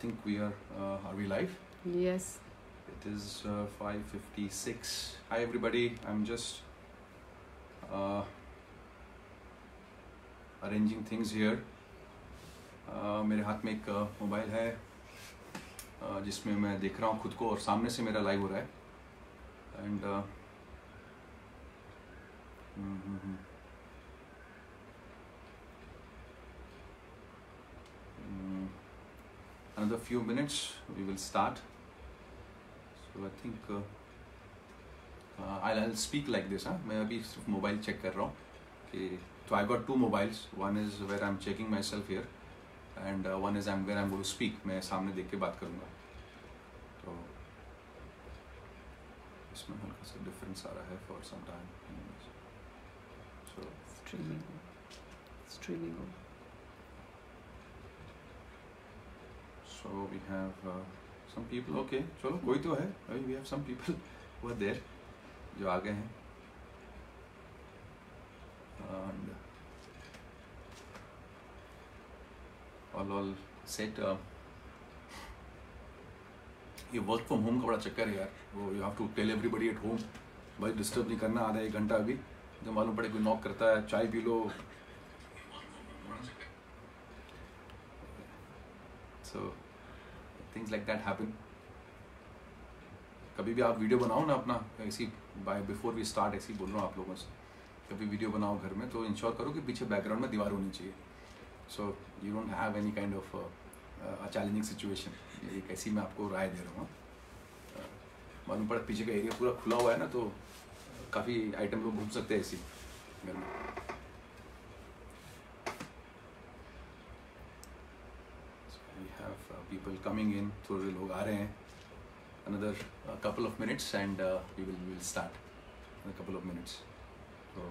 think we are we live? Yes. It is 5:56. Hi everybody, I'm just arranging things here. मेरे हाथ में एक mobile है जिसमें मैं देख रहा हूँ खुद को और सामने से मेरा लाइव हो रहा है and another few minutes we will start. So I think I'll speak like this. मैं अभी सिर्फ मोबाइल चेक कर रहा हूँ कि so I got two mobiles. One is where I'm checking myself here and one is where I'm going to speak. मैं सामने देख के बात करूँगा तो इसमें हल्का सा डिफरेंस आ रहा है for some time. So Streaming. So we have some people. Okay, चलो कोई तो है. We have some people who are there जो आ गए हैं. And all set. ये वर्क फ्रॉम होम का बड़ा चक्कर है यार. वो you have to tell everybody at home भाई डिस्टर्ब नहीं करना आधा एक घंटा अभी. जब मालूम पड़े कोई नॉक करता है चाय पी लो. So things like that happen. कभी भी आप वीडियो बनाओ ना अपना ऐसी बिफोर वी स्टार्ट ऐसी बोल रहा हूँ आप लोगों से. कभी वीडियो बनाओ घर में तो इंश्योर करो कि पीछे बैकग्राउंड में दीवार होनी चाहिए. So you don't have any kind of challenging situation. एक ऐसी मैं आपको राय दे रहा हूँ. मालूम पड़ा पीछे का एरिया पूरा खुला हुआ है ना तो काफ़ी आइटम लोग घूम सकते हैं ऐसी घर में. People coming in, थोड़े लोग आ रहे हैं. Another couple of minutes and we will start in a couple of minutes. So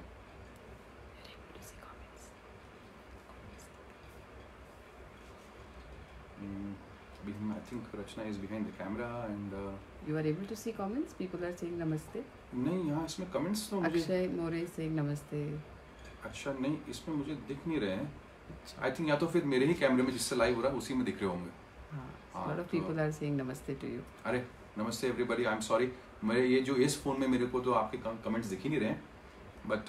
I think Rachna is behind the camera and You are able to see comments? People are saying namaste. नहीं यहाँ इसमें comments तो मुझे Akshay More is saying namaste. अच्छा नहीं इसमें मुझे दिख नहीं रहे हैं. I think या तो फिर मेरे ही कैमरे में जिससे लाइव हो रहा है उसी में दिख रहे होंगे. A lot of people are saying namaste to you. अरे नमस्ते एवरीबॉडी. आई एम सॉरी मेरे ये जो इस फोन में मेरे को तो आपके कमेंट्स दिख ही नहीं रहे हैं बट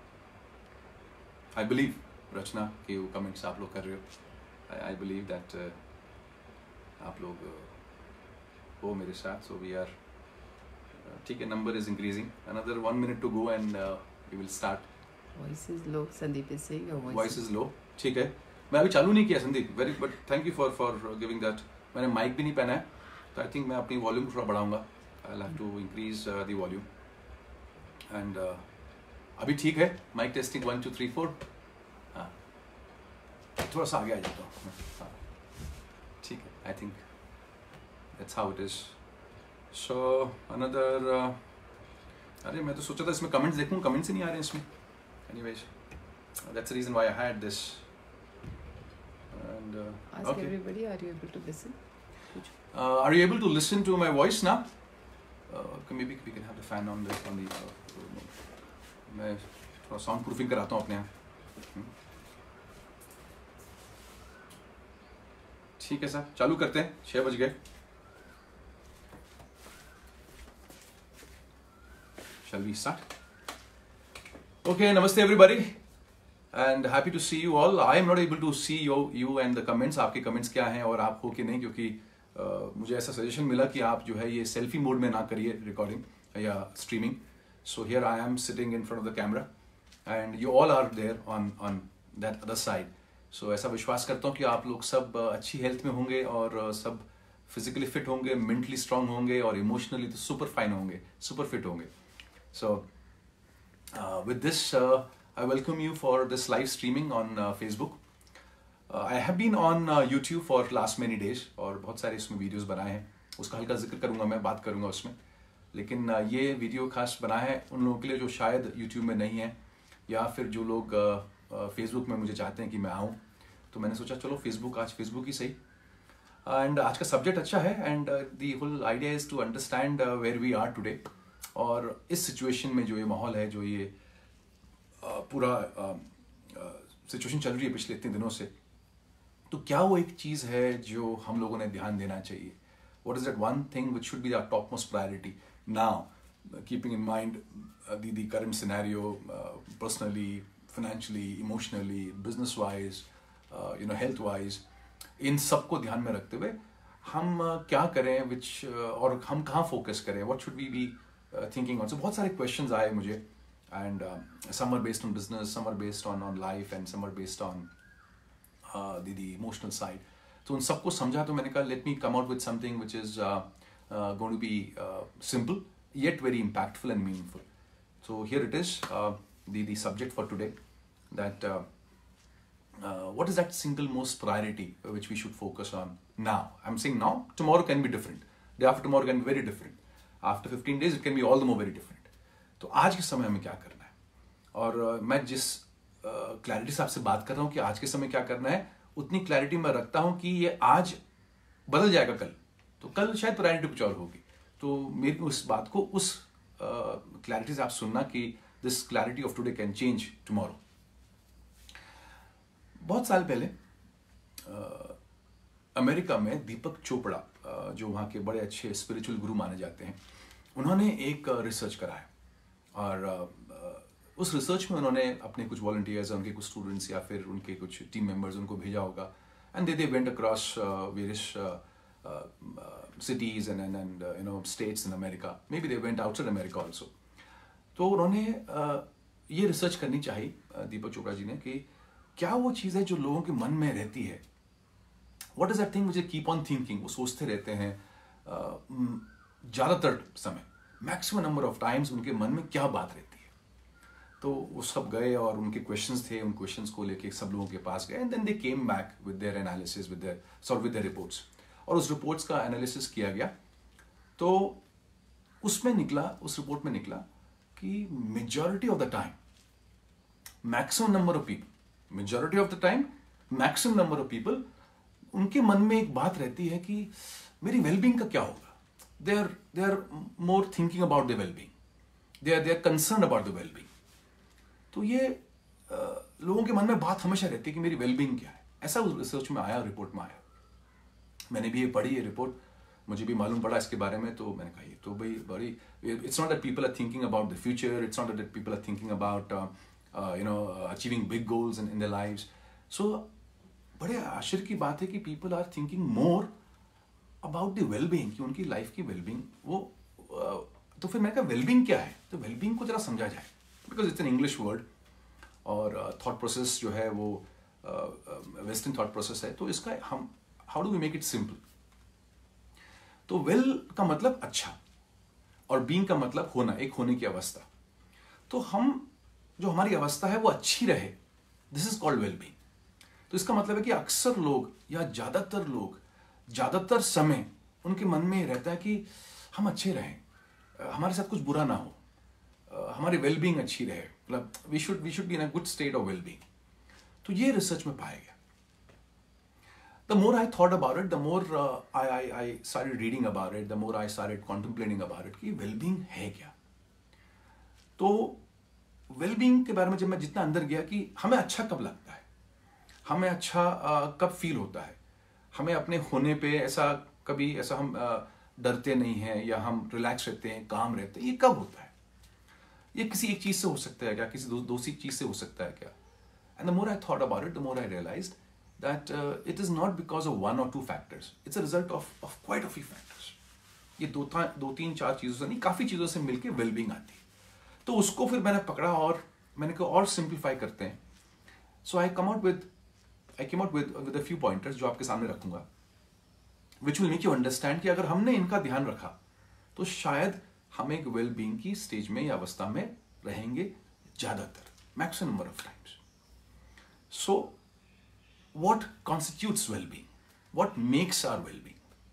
आई बिलीव रचना कि वो कमेंट्स आप लोग कर रहे हो. आई बिलीव दैट आप लोग हो मेरे साथ. सो वी आर ठीक है. Number is increasing. Another 1 minute to go and we will start. Voice is low. Sandeep is saying your voice is low. ठीक है. मैं अभी चालू नहीं किया Sandeep. Very but thank you for giving that. मैंने माइक भी नहीं पहना है तो आई थिंक मैं अपनी वॉल्यूम थोड़ा बढ़ाऊंगा. I will have to increase the volume and अभी ठीक है. Mic testing 1 2 3 4. हाँ थोड़ा सा आगे आ जाता हूँ. हाँ ठीक है. I think that's how it is. So another अरे मैं तो सोचा था इसमें कमेंट्स देखूँ. कमेंट्स ही नहीं आ रहे हैं इसमें. Anyways that's the reason why I had this. And Ask okay. everybody, are you able to listen? Are you able to listen to my voice now? Maybe we can have the fan on this on the. मैं थोड़ा sound proofing कराता हूँ अपने यहाँ. ठीक है sir चालू करते हैं. 6 बज गए. Shall we start? Okay, namaste everybody. And happy to see you all. I am not able to see you and the comments. आपके comments क्या हैं और आप हो कि नहीं क्योंकि मुझे ऐसा सजेशन मिला कि आप जो है ये सेल्फी मोड में ना करिए रिकॉर्डिंग या streaming. So here I am sitting in front of the camera and you all are there on that other side. So ऐसा विश्वास करता हूँ कि आप लोग सब अच्छी हेल्थ में होंगे और सब फिजिकली फिट होंगे, मेंटली स्ट्रांग होंगे और इमोशनली तो सुपर फाइन होंगे, सुपर फिट होंगे. So with this I welcome you for this live streaming on Facebook. I have been on YouTube for last many days और बहुत सारे इसमें वीडियोस बनाए हैं. उसका हल्का जिक्र करूँगा, मैं बात करूँगा उसमें. लेकिन ये वीडियो खास बना है उन लोगों के लिए जो शायद YouTube में नहीं है या फिर जो लोग Facebook में मुझे चाहते हैं कि मैं आऊँ. तो मैंने सोचा चलो आज Facebook ही सही. एंड आज का सब्जेक्ट अच्छा है and the whole idea is to understand where we are today. और इस सिचुएशन में जो ये माहौल है, जो ये पूरा सिचुएशन चल रही है पिछले इतने दिनों से, तो क्या वो एक चीज़ है जो हम लोगों ने ध्यान देना चाहिए? What is that one thing which should be our topmost priority now, keeping in mind the current scenario, personally, financially, emotionally, business-wise, health-wise, इन सबको ध्यान में रखते हुए हम क्या करें, और हम कहाँ फोकस करें, what should we be thinking on? So बहुत सारे questions आए मुझे, and some are based on business, some are based on life, and some are based on the emotional side. तो उन सबको समझा तो मैंने कहा let me come out with something which is going to be simple yet very impactful and meaningful. So here it is, the subject for today, that what is that single most priority which we should focus on now? I'm saying now, tomorrow can be different, day after tomorrow can be very different, after 15 days it can be all the more very different. तो आज के समय हमें क्या करना है, और मैं जिस क्लैरिटी से आपसे बात कर रहा हूँ कि आज के समय क्या करना है, उतनी क्लैरिटी मैं रखता हूं कि ये आज बदल जाएगा कल, तो कल शायद प्रायोरिटी कुछ और होगी. तो मेरी उस बात को उस क्लैरिटी से आप सुनना कि this clarity of today can change tomorrow. बहुत साल पहले अमेरिका में दीपक चोपड़ा, जो वहाँ के बड़े अच्छे स्पिरिचुअल गुरु माने जाते हैं, उन्होंने एक रिसर्च कराया, और उस रिसर्च में उन्होंने अपने कुछ वॉलंटियर्स, उनके कुछ स्टूडेंट्स या फिर उनके कुछ टीम मेंबर्स उनको भेजा होगा, and they went across various cities and states in America. Maybe they went outside America also. तो उन्होंने ये रिसर्च करनी चाहिए दीपक चोपड़ा जी ने कि क्या वो चीज़ है जो लोगों के मन में रहती है. What is that thing which they keep on thinking? वो सोचते रहते हैं ज़्यादातर समय, मैक्सिमम नंबर ऑफ टाइम्स उनके मन में क्या बात रहती है. तो वो सब गए और उनके क्वेश्चंस थे, उन क्वेश्चंस को लेके सब लोगों के पास गए, and then they came back with their analysis, with their reports, और उस रिपोर्ट्स का एनालिसिस किया गया. तो उस रिपोर्ट में निकला कि majority of the time, maximum number of people, उनके मन में एक बात रहती है कि मेरी वेलबींग का क्या होगा. They are more thinking about the wellbeing, they are concern about the wellbeing. तो ये लोगों के मन में बात हमेशा रहती है कि मेरी वेलबींग क्या है. ऐसा उस रिसर्च में आया, रिपोर्ट में आया. मैंने भी ये पढ़ी, ये रिपोर्ट मुझे भी मालूम पड़ा इसके बारे में. तो मैंने कहा ये तो भाई बड़ी, it's not that people are thinking about the future, it's not that people are thinking about achieving big goals in their lives. So बड़े आश्चर्य की बात है कि people are thinking more about the wellbeing, कि उनकी लाइफ की wellbeing वो. तो फिर मैंने कहा वेलबींग क्या है, तो वेलबींग को जरा समझा जाए, because it's an English word, और थॉट प्रोसेस जो है वो वेस्टर्न थॉट प्रोसेस है. तो इसका हम how do we make it simple. तो वेल का मतलब अच्छा, और बीइंग का मतलब होना, एक होने की अवस्था. तो जो हमारी अवस्था है वो अच्छी रहे, this is called well being. तो इसका मतलब है कि अक्सर लोग या ज्यादातर लोग ज्यादातर समय उनके मन में रहता है कि हम अच्छे रहें, हमारे साथ कुछ बुरा ना हो, हमारी वेलबींग अच्छी रहे, मतलब we should be in a good state of wellbeing. तो ये रिसर्च में पाया गया. The more I thought about it, the more I started reading about it, the more I started contemplating about it कि well-being है क्या. तो well-being के बारे में जब मैं जितना अंदर गया कि हमें अच्छा कब लगता है, हमें अच्छा कब फील होता है, हमें अपने होने पे कभी ऐसा हम डरते नहीं हैं, या हम रिलैक्स रहते हैं, काम रहते हैं, ये कब होता है. ये किसी एक चीज से हो सकता है क्या, किसी दूसरी चीज से हो सकता है क्या. And the more I thought about it, the more I realized that it is not because of one or two factors, it's a result of quite a few factors. ये दो तीन चार चीजों से नहीं, काफी चीजों से मिलके वेलबींग आती है. तो उसको फिर मैंने पकड़ा और मैंने कहा और सिंप्लीफाई करते हैं. So I came out with a few pointers जो आपके सामने रखूंगा, which will make you understand कि अगर हमने इनका ध्यान रखा तो शायद हम एक वेलबींग की स्टेज में या अवस्था में रहेंगे ज्यादातर, maximum number of times. So what constitutes well-being, what makes our well-being.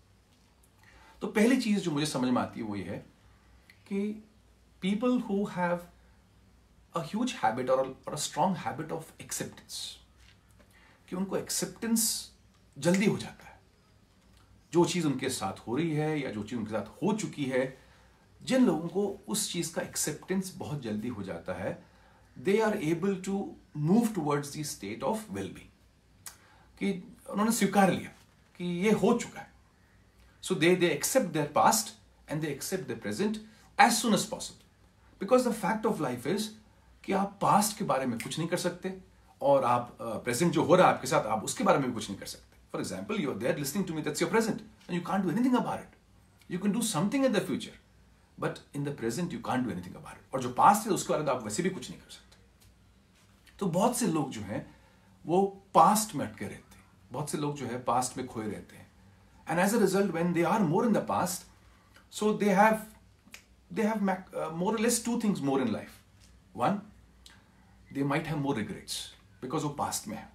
तो पहली चीज जो मुझे समझ में आती है वो ये है कि people who have a huge habit or a strong habit of acceptance, कि उनको acceptance जल्दी हो जाता है, जो चीज उनके साथ हो रही है या जो चीज उनके साथ हो चुकी है, जिन लोगों को उस चीज का acceptance बहुत जल्दी हो जाता है, they are able to move towards the state of well-being. कि उन्होंने स्वीकार लिया कि ये हो चुका है. So they accept their past and they accept their present as soon as possible. Because the fact of life is कि आप पास्ट के बारे में कुछ नहीं कर सकते और आप प्रेजेंट जो हो रहा है आपके साथ आप उसके बारे में भी कुछ नहीं कर सकते. For example, you are there listening to me, that's your present and you can't do anything about it. You can do something in the future but in the present you can't do anything about it. और जो past है उसके बारे में आप वैसे भी कुछ नहीं कर सकते. तो बहुत से लोग जो हैं वो पास्ट में अटके रहते हैं, बहुत से लोग जो है पास्ट में खोए रहते हैं. And as a result when they are more in the past, so they have more or less two things more in life. One, they might have more regrets because वो past में है.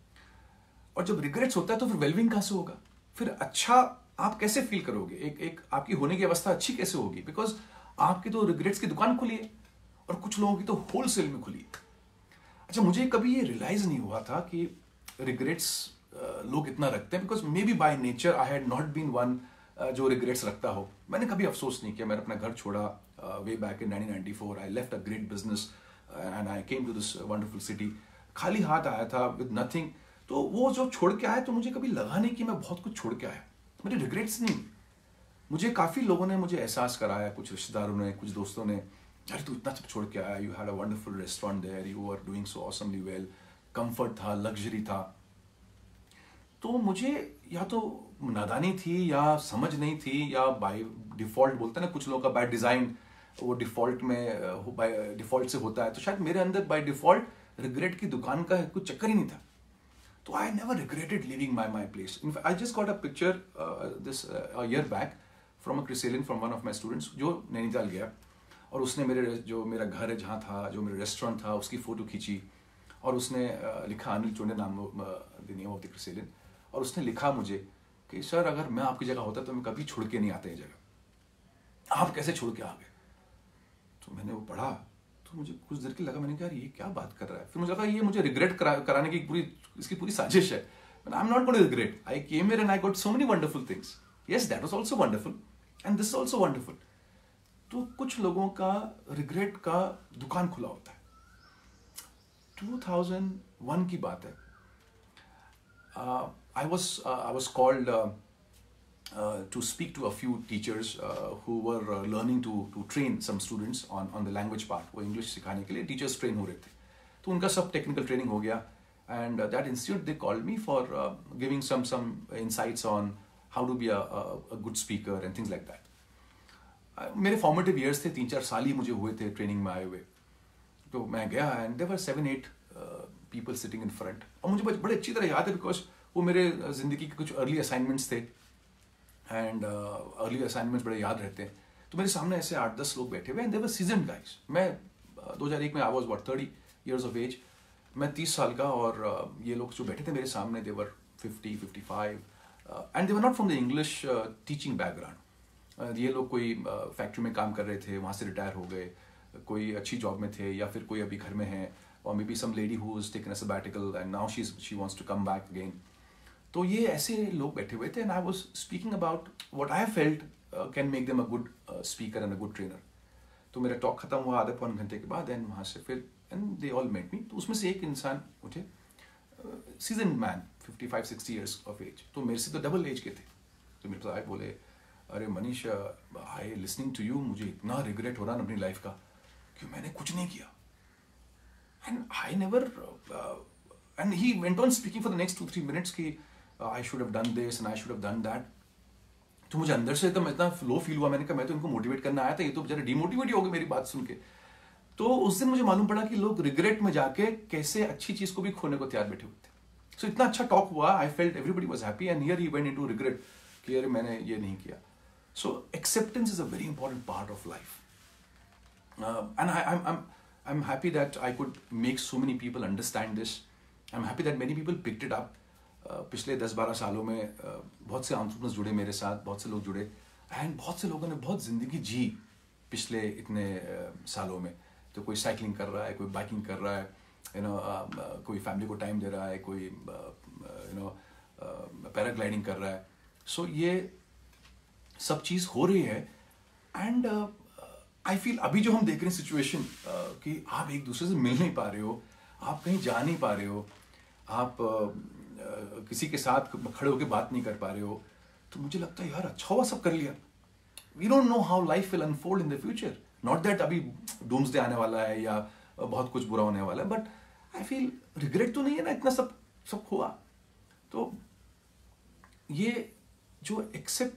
और जब regrets होता है तो फिर well-being कहाँ से होगा? फिर अच्छा आप कैसे फील करोगे? एक आपकी होने की अवस्था अच्छी कैसे होगी? बिकॉज आपकी तो रिग्रेट्स की दुकान खुली है और कुछ लोगों की तो होलसेल में खुली है. अच्छा, मुझे कभी ये रियलाइज नहीं हुआ था कि रिग्रेट्स लोग इतना रखते हैं. Because may be by nature I had not been one जो रिग्रेट्स रखता हो. मैंने कभी अफसोस नहीं किया. मैंने अपना घर छोड़ा way back in 1994. I left a great business and I came to this wonderful city. खाली हाथ आया था विद नथिंग. तो वो जो छोड़ के आया तो मुझे कभी लगा नहीं कि मैं बहुत कुछ छोड़ के आया. मेरे रिग्रेट्स नहीं. मुझे काफ़ी लोगों ने मुझे एहसास कराया, कुछ रिश्तेदारों ने, कुछ दोस्तों ने, अरे तू इतना सब छोड़ के आया, you had a wonderful restaurant there, you are doing so awesomely well, comfort था, लग्जरी था. तो मुझे या तो नादानी थी या समझ नहीं थी या बाय डिफॉल्ट बोलते हैं ना कुछ लोगों का बाय डिजाइन वो डिफॉल्ट में बाय डिफॉल्ट से होता है. तो शायद मेरे अंदर बाय डिफॉल्ट रिग्रेट की दुकान का कुछ चक्कर ही नहीं था. तो I never regretted living my place. In fact I just got a picture this year back from a chrysalian from one of my students जो नैनीताल गया और उसने मेरा घर है जहाँ था, जो मेरा रेस्टोरेंट था, उसकी फोटो खींची और उसने लिखा, अनिल चोंडे नाम the name of the chrysalian. और उसने लिखा मुझे कि सर अगर मैं आपकी जगह होता तो मैं कभी छोड़ के नहीं आता ये जगह, आप कैसे छोड़ के आ गए. तो मैंने वो पढ़ा तो मुझे कुछ देर के लगा, मैंने कहा ये क्या बात कर रहा है. फिर मुझे लगा ये मुझे रिग्रेट कराने की इसकी पूरी साजिश है. I am not going to regret. I came here and I got so many wonderful things. Yes, that was also wonderful and this is also wonderful. तो कुछ लोगों का रिग्रेट का दुकान खुला होता है. 2001 की बात है. I was called to speak to a few teachers who were learning to train some students on the language part. वो English सिखाने के लिए teachers train हो रहे थे. तो उनका सब technical training हो गया. And that institute they called me for giving some insights on how to be a good speaker and things like that. मेरे formative years थे, 3-4 साल ही मुझे हुए थे ट्रेनिंग में आए हुए. तो मैं गया and there were 7-8 people sitting in front. और मुझे बड़े अच्छी तरह याद है बिकॉज वो मेरे जिंदगी के कुछ अर्ली असाइनमेंट्स थे एंड अर्ली असाइनमेंट्स बड़े याद रहते हैं. तो मेरे सामने ऐसे 8-10 लोग बैठे हुए and they were seasoned guys. मैं 2001 में I was 30 years of age. मैं 30 साल का और ये लोग जो बैठे थे मेरे सामने they were 50-55 and they were not from the English teaching background. ये लोग कोई फैक्ट्री में काम कर रहे थे, वहाँ से रिटायर हो गए, कोई अच्छी जॉब में थे या फिर कोई अभी घर में है, or maybe some lady who has taken a sabbatical and now she wants to come back again. तो ये ऐसे लोग बैठे हुए थे and I was speaking about what I felt can make them a good speaker and a good trainer. तो मेरा talk खत्म हुआ आधे पौन घंटे के बाद एंड वहाँ से फिर and they all met me. तो उसमें से एक इंसान मुझे seasoned man 55-60 years of age, तो मेरे से तो डबल एज के थे. तो मेरे पास आए, बोले अरे Manish I listening to you, मुझे इतना रिग्रेट हो रहा है अपनी लाइफ का कि मैंने कुछ नहीं किया. And I never, and he went on speaking for the next 2-3 minutes कि I should have done this and I should have done that. तो मुझे अंदर से एकदम इतना लो फील हुआ. मैंने कहा मैं तो इनको मोटिवेट करना आया था, ये तो बेचारे डिमोटिवेट ही हो गए मेरी बात सुन के. तो उस दिन मुझे मालूम पड़ा कि लोग रिग्रेट में जाके कैसे अच्छी चीज को भी खोने को तैयार बैठे हुए थे. सो इतना अच्छा टॉक हुआ, I felt everybody was happy and here he went into regret कि अरे मैंने ये नहीं किया. So acceptance is a very important part of life and I'm happy that I could make so many people understand this. I'm happy that many people picked it up. पिछले 10-12 सालों में बहुत से एंटरप्रेन्योर्स जुड़े मेरे साथ, बहुत से लोग जुड़े एंड बहुत से लोगों ने बहुत ज़िंदगी जी पिछले इतने सालों में. तो कोई साइकिलिंग कर रहा है, कोई बाइकिंग कर रहा है, कोई फैमिली को टाइम दे रहा है, कोई पैराग्लाइडिंग कर रहा है. सो ये सब चीज़ हो रही है एंड आई फील अभी जो हम देख रहे हैं सिचुएशन कि आप एक दूसरे से मिल नहीं पा रहे हो, आप कहीं जा नहीं पा रहे हो, आप किसी के साथ खड़े होकर बात नहीं कर पा रहे हो, तो मुझे लगता है यार अच्छा हुआ सब कर लिया. We don't know how life will unfold in the future. Not that अभी डूम्सडे आने वाला है या बहुत कुछ बुरा होने वाला है, बट आई फील रिग्रेट तो नहीं है ना, इतना सब सब हुआ. तो ये जो एक्सेप्ट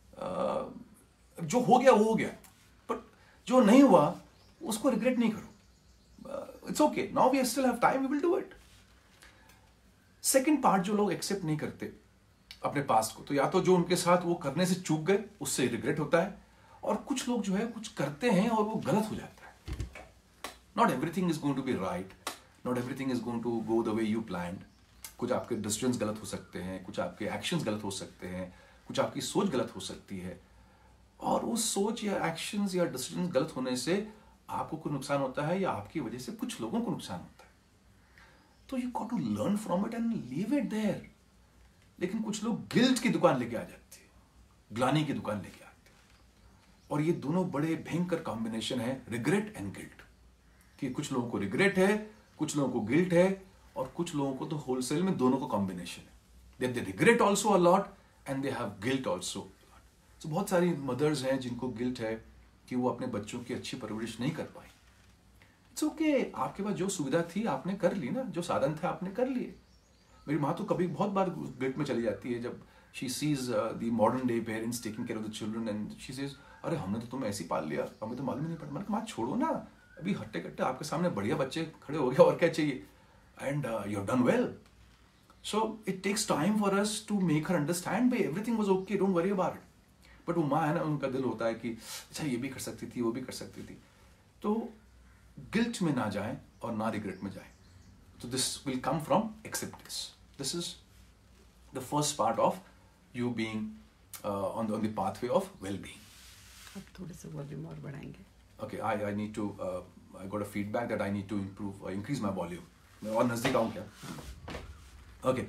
जो हो गया वो हो गया, बट जो नहीं हुआ उसको रिग्रेट नहीं करो. It's okay, now we still have time, we will do it. Second part, जो लोग एक्सेप्ट नहीं करते अपने पास्ट को, तो या तो जो उनके साथ वो करने से चूक गए उससे रिग्रेट होता है, और कुछ लोग जो है कुछ करते हैं और वो गलत हो जाता है. Not everything is going to be right, not everything is going to go the way you planned. कुछ आपके डिसीजंस गलत हो सकते हैं, कुछ आपके एक्शंस गलत हो सकते हैं, कुछ आपकी सोच गलत हो सकती है, और उस सोच या एक्शंस या डिसीजंस गलत होने से आपको कोई नुकसान होता है या आपकी वजह से कुछ लोगों को नुकसान होता है. तो you got to learn from it and leave it there. लेकिन कुछ लोग गिल्ट की दुकान लेके आ जाते हैं, ग्लानी की दुकान लेके आते हैं, और ये दोनों बड़े भयंकर कॉम्बिनेशन है, रिग्रेट एंड गिल्ट. कि कुछ लोगों को रिग्रेट है, कुछ लोगों को गिल्ट है, और कुछ लोगों को तो होलसेल में दोनों का कॉम्बिनेशन है. They regret also a lot and they have guilt also. तो बहुत सारी मदर्स हैं जिनको गिल्ट है कि वो अपने बच्चों की अच्छी परवरिश नहीं कर पाई. इट्स ओके, आपके पास जो सुविधा थी आपने कर ली ना, जो साधन थे आपने कर लिए. मेरी माँ तो कभी बहुत बार गिल्ट में चली जाती है जब she sees the modern day parents taking care of the children, and she says अरे हमने तो तुम्हें ऐसे ही पाल लिया, हमें तो मालूम ही नहीं पड़ा. मैंने कहा माँ छोड़ो ना, अभी हट्टे कट्टे आपके सामने बढ़िया बच्चे खड़े हो गए, और क्या चाहिए, and you have done well. So it takes time for us to make her understand भाई everything was okay, don't worry about it. But वो माँ है ना, उनका दिल होता है कि अच्छा ये भी कर सकती थी, वो भी कर सकती थी. तो गिल्ट में ना जाए और ना रिग्रेट में जाए. तो this will come from acceptance. This is the first part of you being on the pathway of well being. अब थोड़े से वॉल्यूम और बढ़ाएंगे. Okay, I need to I got a feedback that I need to increase my volume. मैं और नजदीक आऊँ क्या? Okay.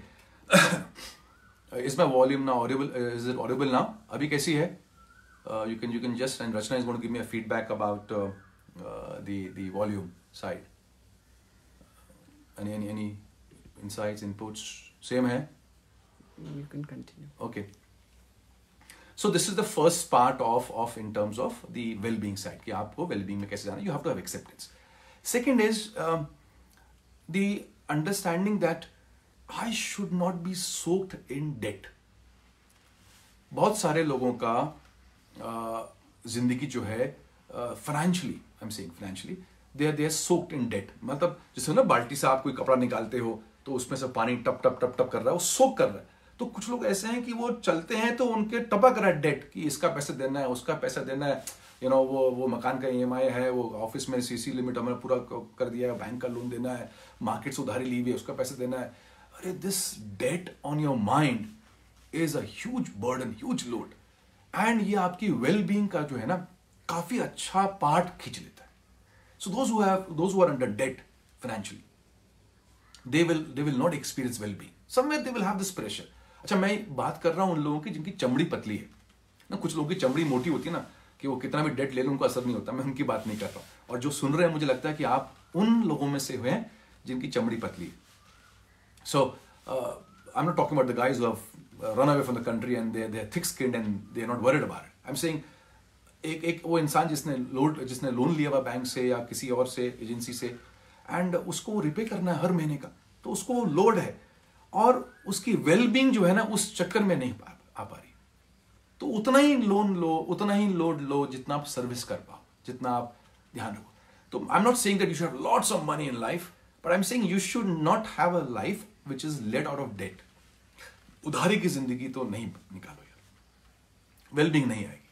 Is my volume now audible? Is it audible now? अभी कैसी है? You can just, and Rachna is going to give me a feedback about the volume side. Any insights, inputs? Same है? You can continue. Okay. So this is the first part of in terms of the well-being side कि आपको well-being में कैसे जाना, you have to have acceptance. Second is the understanding that I should not be soaked in debt. बहुत सारे लोगों का जिंदगी जो है financially, I'm saying financially, they are soaked in debt. मतलब जैसे ना बाल्टी से आप कोई कपड़ा निकालते हो तो उसमें से पानी टप टप टप टप कर रहा है, वो सोक कर रहा है. तो कुछ लोग ऐसे हैं कि वो चलते हैं तो उनके टपक रहा है डेट, कि इसका पैसा देना है, उसका पैसा देना है, यू नो वो मकान का EMI है, वो ऑफिस में CC लिमिट हमने पूरा कर दिया है, बैंक का लोन देना है, मार्केट से उधारी ली हुई है, उसका पैसा देना है. अरे this debt on your mind is a huge burden, huge load, and ये आपकी वेल बीइंग का जो है ना काफी अच्छा पार्ट खींच लेता है. So those who are under debt financially, they will not experience well-being. Somewhere they will have this pressure. अच्छा, मैं बात कर रहा हूं उन लोगों की जिनकी चमड़ी पतली है ना. कुछ लोगों की चमड़ी मोटी होती है ना, कि वो कितना भी डेट ले लें उनको असर नहीं होता. मैं उनकी बात नहीं कर रहा हूं. और जो सुन रहे हैं, मुझे लगता है कि आप उन लोगों में से हुए हैं जिनकी चमड़ी पतली है. So I am not talking about the guys who have run away from the country and they are thick skinned and they are not worried about it. I am saying एक वो इंसान जिसने लोन लिया हुआ bank से या किसी और से एजेंसी से, एंड उसको रिपे करना है हर महीने का, तो उसको लोड है, और उसकी वेलबींग जो है ना उस चक्कर में नहीं आ पा रही. तो उतना ही लोन लो, उतना ही लोड लो जितना आप सर्विस कर पाओ, जितना आप ध्यान रखो. तो I am not saying that you should have lots of money in life, but I am saying you should not have a life which is led out of debt. उधारी की जिंदगी तो नहीं निकालो यार, वेलबींग नहीं आएगी.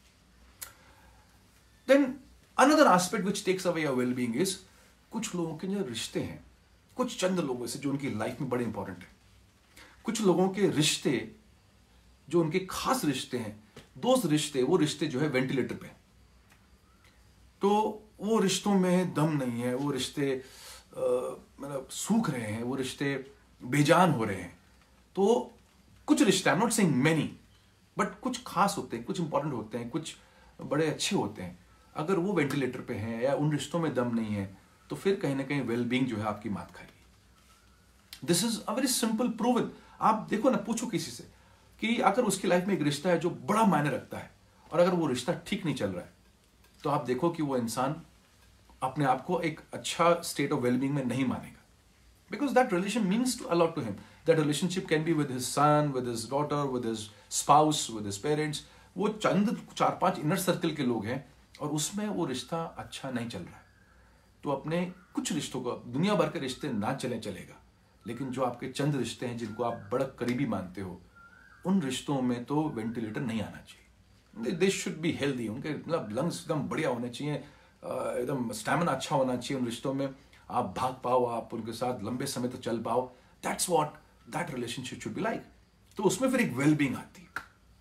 Then another aspect which takes away your wellbeing is कुछ लोगों के जो रिश्ते हैं, कुछ चंद लोगों से जो उनकी लाइफ में बड़े इंपॉर्टेंट है. कुछ लोगों के रिश्ते जो उनके खास रिश्ते हैं, दोस्त रिश्ते, वो रिश्ते जो है वेंटिलेटर पे, तो वो रिश्तों में दम नहीं है, वो रिश्ते मतलब सूख रहे हैं, वो रिश्ते बेजान हो रहे हैं. तो कुछ रिश्ते, I am not saying many, but कुछ खास होते हैं, कुछ इंपॉर्टेंट होते हैं, कुछ बड़े अच्छे होते हैं. अगर वो वेंटिलेटर पे हैं या उन रिश्तों में दम नहीं है, तो फिर कहीं ना कहीं वेलबींग जो है आपकी मात खाएगी. This is a very simple proven. आप देखो ना, पूछो किसी से कि अगर उसकी लाइफ में एक रिश्ता है जो बड़ा मायने रखता है और अगर वो रिश्ता ठीक नहीं चल रहा है, तो आप देखो कि वो इंसान अपने आप को एक अच्छा स्टेट ऑफ वेलबींग में नहीं मानेगा, because that relation means to a lot to him. That relationship can be with his son, with his daughter, with his spouse, with his parents. वो चंद 4-5 इनर सर्कल के लोग हैं और उसमें वो रिश्ता अच्छा नहीं चल रहा है. तो अपने कुछ रिश्तों को, दुनिया भर के रिश्ते ना चलेगा, लेकिन जो आपके चंद रिश्ते हैं जिनको आप बड़ा करीबी मानते हो, उन रिश्तों में तो वेंटिलेटर नहीं आना चाहिए. They should be healthy. उनके मतलब लंग्स एकदम बढ़िया होने चाहिए, एकदम स्टैमिना अच्छा होना चाहिए. उन रिश्तों में आप भाग पाओ, आप उनके साथ लंबे समय तक चल पाओ. That's what that relationship should be like. तो उसमें फिर एक वेलबींग आती है.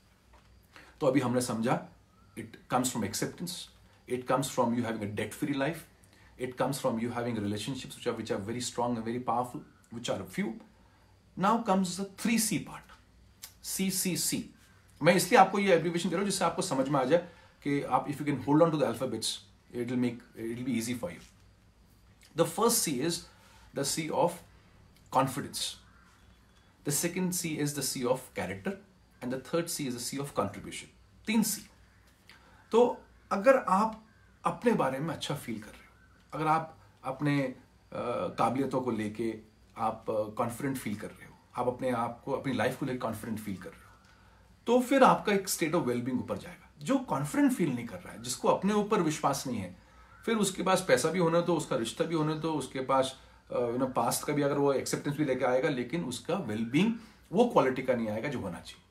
तो अभी हमने समझा, it comes from acceptance, it comes from you having a debt free life, it comes from you having relationships which are very strong and very powerful, which are few. Now comes the 3C part, CCC. मैं इसलिए आपको ये abbreviation दे रहा हूं जिससे आपको समझ में आ जाए कि आप if you can hold on to the alphabets, it will be easy for you. The first C is the C of confidence. The second C is the C of character, and the third C is the C of contribution. 3 C. तो अगर आप अपने बारे में अच्छा feel कर रहे हो, अगर आप अपने काबिलियतों को लेके आप कॉन्फिडेंट फील कर रहे हो, आप अपने आप को, अपनी लाइफ को लेकर कॉन्फिडेंट फील कर रहे हो, तो फिर आपका एक स्टेट ऑफ वेलबींग ऊपर जाएगा. जो कॉन्फिडेंट फील नहीं कर रहा है, जिसको अपने ऊपर विश्वास नहीं है, फिर उसके पास पैसा भी होने तो, उसका रिश्ता भी होने तो, उसके पास पास्ट का भी अगर वो एक्सेप्टेंस भी लेके आएगा, लेकिन उसका वेलबींग वो क्वालिटी का नहीं आएगा जो होना चाहिए.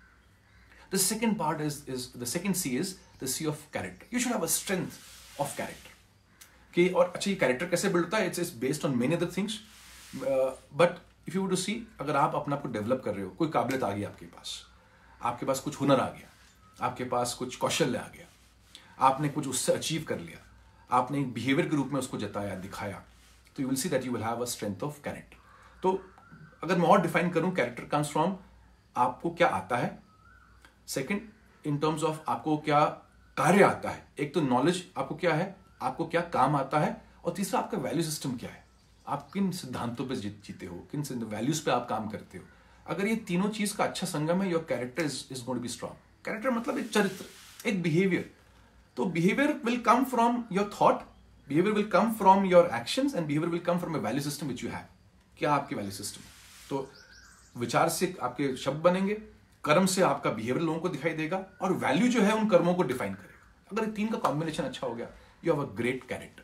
The second part is the second C is the C of character. You should have a strength of character. कि और अच्छा, ये कैरेक्टर कैसे बिल्ड होता है? It's based on many other things, but if you to see, अगर आप अपने आप को डेवलप कर रहे हो, कोई काबिलियत आ गई आपके पास कुछ हुनर आ गया, आपके पास कुछ कौशल्य आ गया, आपने कुछ उससे अचीव कर लिया, आपने एक बिहेवियर के रूप में उसको जताया, दिखाया, तो you will see that you will have a strength of character. तो अगर मैं और डिफाइन करूं, कैरेक्टर कम्स फ्रॉम आपको क्या आता है, सेकेंड इन टर्म्स ऑफ आपको क्या कार्य आता है. एक तो नॉलेज आपको क्या है, आपको क्या काम आता है, और तीसरा आपका वैल्यू सिस्टम क्या है, आप किन सिद्धांतों पे जीते हो, किन वैल्यूज पे आप काम करते हो. अगर ये तीनों चीज का अच्छा संगम है, your character is going to be strong. Character मतलब एक चरित्र, एक बिहेवियर. तो behaviour will come from your thought, behaviour will come from your actions, and behaviour will come from a value system which you have. क्या आपकी value system? तो विचार से आपके शब्द बनेंगे, कर्म से आपका बिहेवियर लोगों को दिखाई देगा, और वैल्यू जो है उन कर्मों को डिफाइन करेगा. अगर ये तीन का कॉम्बिनेशन अच्छा हो गया, you have a great character.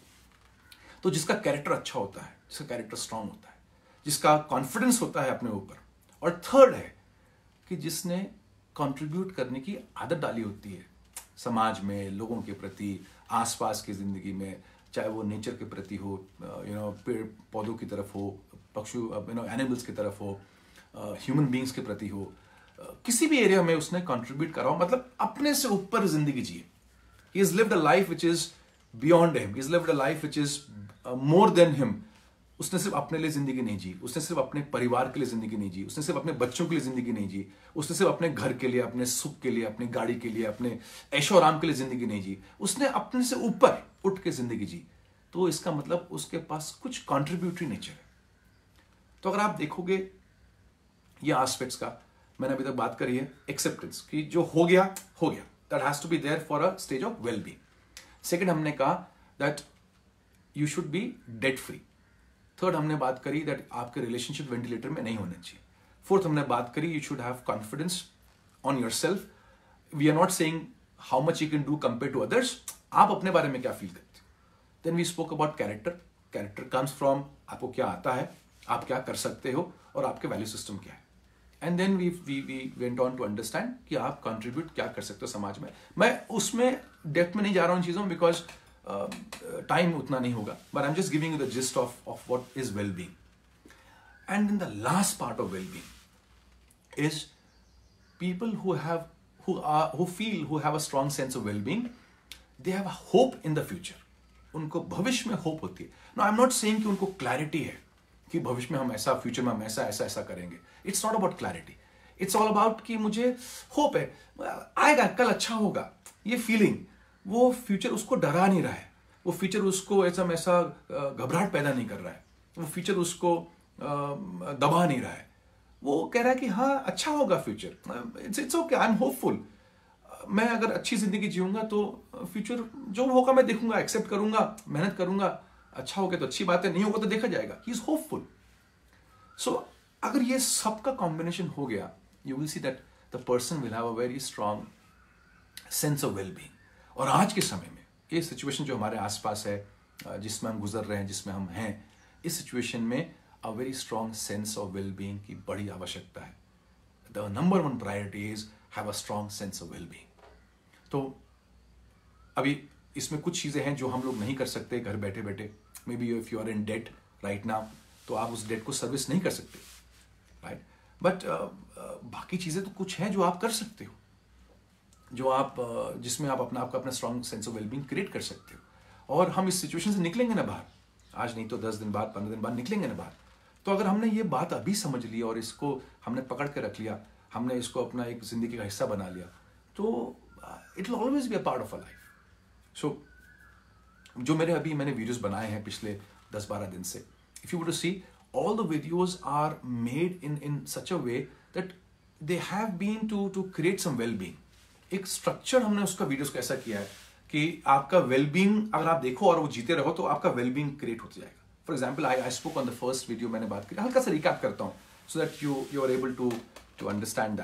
तो जिसका कैरेक्टर अच्छा होता है, जिसका कैरेक्टर स्ट्रांग होता है, जिसका कॉन्फिडेंस होता है अपने ऊपर, और थर्ड है कि जिसने कंट्रीब्यूट करने की आदत डाली होती है समाज में, लोगों के प्रति, आसपास की जिंदगी में, चाहे वो नेचर के प्रति हो, पेड़ पौधों की तरफ हो, पक्षी एनिमल्स की तरफ हो, ह्यूमन बींग्स के प्रति हो, किसी भी एरिया में उसने कंट्रीब्यूट करा हो, मतलब अपने से ऊपर जिंदगी जिए. He has lived a life which is beyond him. He has lived a life which is more than him. उसने सिर्फ अपने लिए जिंदगी नहीं जी, उसने सिर्फ अपने परिवार के लिए जिंदगी नहीं जी, उसने सिर्फ अपने बच्चों के लिए जिंदगी नहीं जी, उसने सिर्फ अपने घर के लिए, अपने सुख के लिए, अपनी गाड़ी के लिए, अपने ऐशो आराम के लिए जिंदगी नहीं जी, उसने अपने से ऊपर उठ के जिंदगी जी. तो इसका मतलब उसके पास कुछ कॉन्ट्रीब्यूटरी नेचर है. तो अगर आप देखोगे ये एस्पेक्ट्स का, मैंने अभी तक बात करी है एक्सेप्टेंस की, जो हो गया हो गया, that has to be there for a stage of well-being. Second हमने कहा that you should be debt free. Third हमने बात करी that आपके relationship ventilator में नहीं होने चाहिए. Fourth हमने बात करी you should have confidence on yourself. We are not saying how much you can do compared to others. आप अपने बारे में क्या फील करते हो. Then we spoke about character. Character comes from आपको क्या आता है, आप क्या कर सकते हो, और आपके वैल्यू सिस्टम क्या है. And then we went on to understand कि आप कंट्रीब्यूट क्या कर सकते हो समाज में. मैं उसमें डेप्थ में नहीं जा रहा हूं चीजों में, बिकॉज टाइम उतना नहीं होगा, but I am just giving you the gist of what is wellbeing. And in the last part of wellbeing is people who feel, who have a strong sense of well-being, they have a hope in the future. उनको भविष्य में hope होती है. No, I am not saying कि उनको clarity है कि भविष्य में हम ऐसा, फ्यूचर में हम ऐसा ऐसा ऐसा करेंगे. It's not about clarity, it's all about कि मुझे होप है, आएगा, कल अच्छा होगा. ये फीलिंग, वो फ्यूचर उसको डरा नहीं रहा है, वो फ्यूचर उसको ऐसा घबराहट पैदा नहीं कर रहा है, वो फ्यूचर उसको दबा नहीं रहा है. वो कह रहा है कि हाँ अच्छा होगा future, it's okay, I am hopeful, मैं अगर अच्छी जिंदगी जीऊंगा तो फ्यूचर जो होगा मैं देखूंगा, एक्सेप्ट करूंगा, मेहनत करूंगा, अच्छा होगा तो अच्छी बात है, नहीं होगा तो देखा जाएगा। He is hopeful. सो अगर ये सबका कॉम्बिनेशन हो गया, you will see that the person will have a very strong sense of well being. और आज के समय में ये सिचुएशन जो हमारे आसपास है, जिसमें हम गुजर रहे हैं, जिसमें हम हैं, इस सिचुएशन में a very strong sense of well being की बड़ी आवश्यकता है। The number one priority is have a strong sense of well being. तो अभी इसमें कुछ चीजें हैं जो हम लोग नहीं कर सकते घर बैठे बैठे। Maybe if you are in debt right now, तो आप उस डेट को सर्विस नहीं कर सकते, राइट? बट बाकी चीजें तो कुछ हैं जो आप कर सकते हो, जो आप जिसमें आप अपना strong sense of wellbeing create कर सकते हो। और हम इस सिचुएशन से निकलेंगे ना बाहर, आज नहीं तो 10 दिन बाद, 15 दिन बाद निकलेंगे ना बाहर। तो अगर हमने ये बात अभी समझ ली और इसको हमने पकड़ के रख लिया, हमने इसको अपना एक जिंदगी का हिस्सा बना लिया, तो it will always be a part of a life. So जो मैंने वीडियोस बनाए हैं पिछले 10-12 दिन से, if you would to see, all the videos are made in such a way that they have been to create some well-being। एक structure हमने उसका वीडियोस का ऐसा किया है कि आपका वेलबींग अगर आप देखो और वो जीते रहो तो आपका वेलबींग क्रिएट होता जाएगा। For example I spoke on the first video, मैंने बात की, हल्का सा रिकैप करता हूँ so that you are able to understand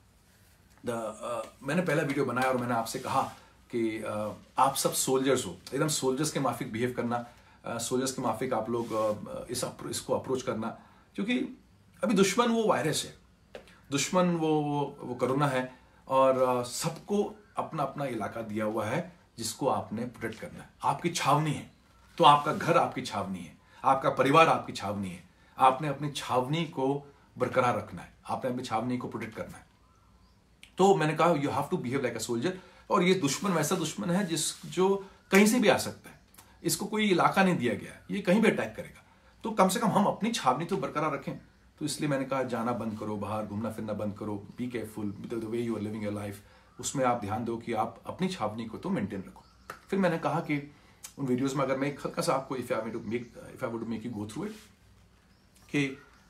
that. मैंने पहला वीडियो बनाया और मैंने आपसे कहा कि आप सब सोल्जर्स हो, एकदम सोल्जर्स के माफिक बिहेव करना, सोल्जर्स के माफिक आप लोग इसको अप्रोच करना, क्योंकि अभी दुश्मन वो वायरस है, दुश्मन वो कोरोना है, और सबको अपना अपना इलाका दिया हुआ है जिसको आपने प्रोटेक्ट करना है। आपकी छावनी है, तो आपका घर आपकी छावनी है, आपका परिवार आपकी छावनी है। आपने अपनी छावनी को बरकरार रखना है, आपने अपनी छावनी को प्रोटेक्ट करना है। तो मैंने कहा you have to behave like a soldier. और ये दुश्मन वैसा दुश्मन है जो कहीं से भी आ सकता है, इसको कोई इलाका नहीं दिया गया, ये कहीं भी अटैक करेगा। तो कम से कम हम अपनी छावनी तो बरकरार रखें। तो इसलिए मैंने कहा जाना बंद करो, बाहर घूमना फिरना बंद करो, be careful the way you are living your life, उसमें आप ध्यान दो कि आप अपनी छावनी को तो मेंटेन रखो। फिर मैंने कहा कि उन वीडियोस में अगर मैं हल्का सा आपको if I would to make you go through it, कि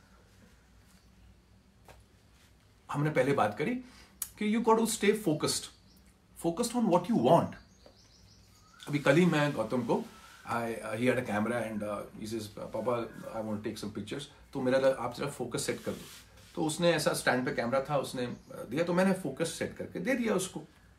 हमने पहले बात करी कि you got to stay focused on what you want. अभी कल ही मैं गौतम को he had a camera and he says पापा I want to take some pictures, तो मेरा आप जरा फोकस सेट कर दो। तो उसने ऐसा स्टैंड पे कैमरा था, उसने दिया, तो मैंने फोकस सेट करके दे दिया उसको।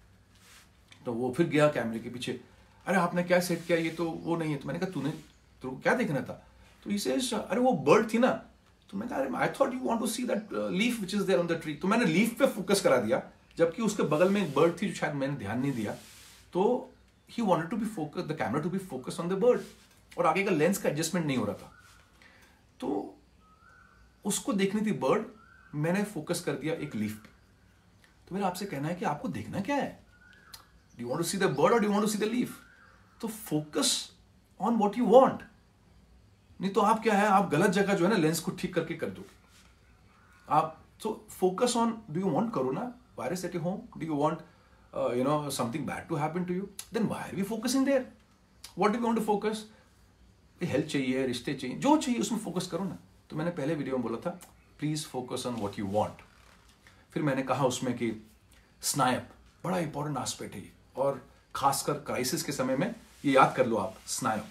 तो वो फिर गया कैमरे के पीछे, अरे आपने क्या सेट किया, ये तो वो नहीं है। तो मैंने कहा तूने तो क्या देखना था? तो he says अरे वो बर्ड थी ना। तो मैं कहा I thought you want to see that leaf which is there on the tree. तो मैंने लीफ पे फोकस करा दिया, जबकि उसके बगल में एक बर्ड थी जो शायद मैंने ध्यान नहीं दिया। तो he wanted to be focused, the camera to be focused on the bird, और आगे का लेंस का एडजस्टमेंट नहीं हो रहा था। तो उसको देखनी थी बर्ड, मैंने फोकस कर दिया एक लीफ पे। तो मेरा आपसे कहना है कि आपको देखना क्या है? Do you want to see the bird or do you want to see the leaf? तो focus on what you want, नहीं तो आप क्या है, आप गलत जगह जो है ना लेंस को ठीक करके कर दोगे आप। तो focus on, do you want corona virus at your home? Do you want something bad to happen to you? Then why are we focusing there? What do we want to focus? Health चाहिए, रिश्ते चाहिए, जो चाहिए उसमें focus करो ना। तो मैंने पहले वीडियो में बोला था please focus on what you want. फिर मैंने कहा उसमें कि स्नायप बड़ा इंपॉर्टेंट एस्पेक्ट है, और खासकर क्राइसिस के समय में ये याद कर लो आप, SNIOP,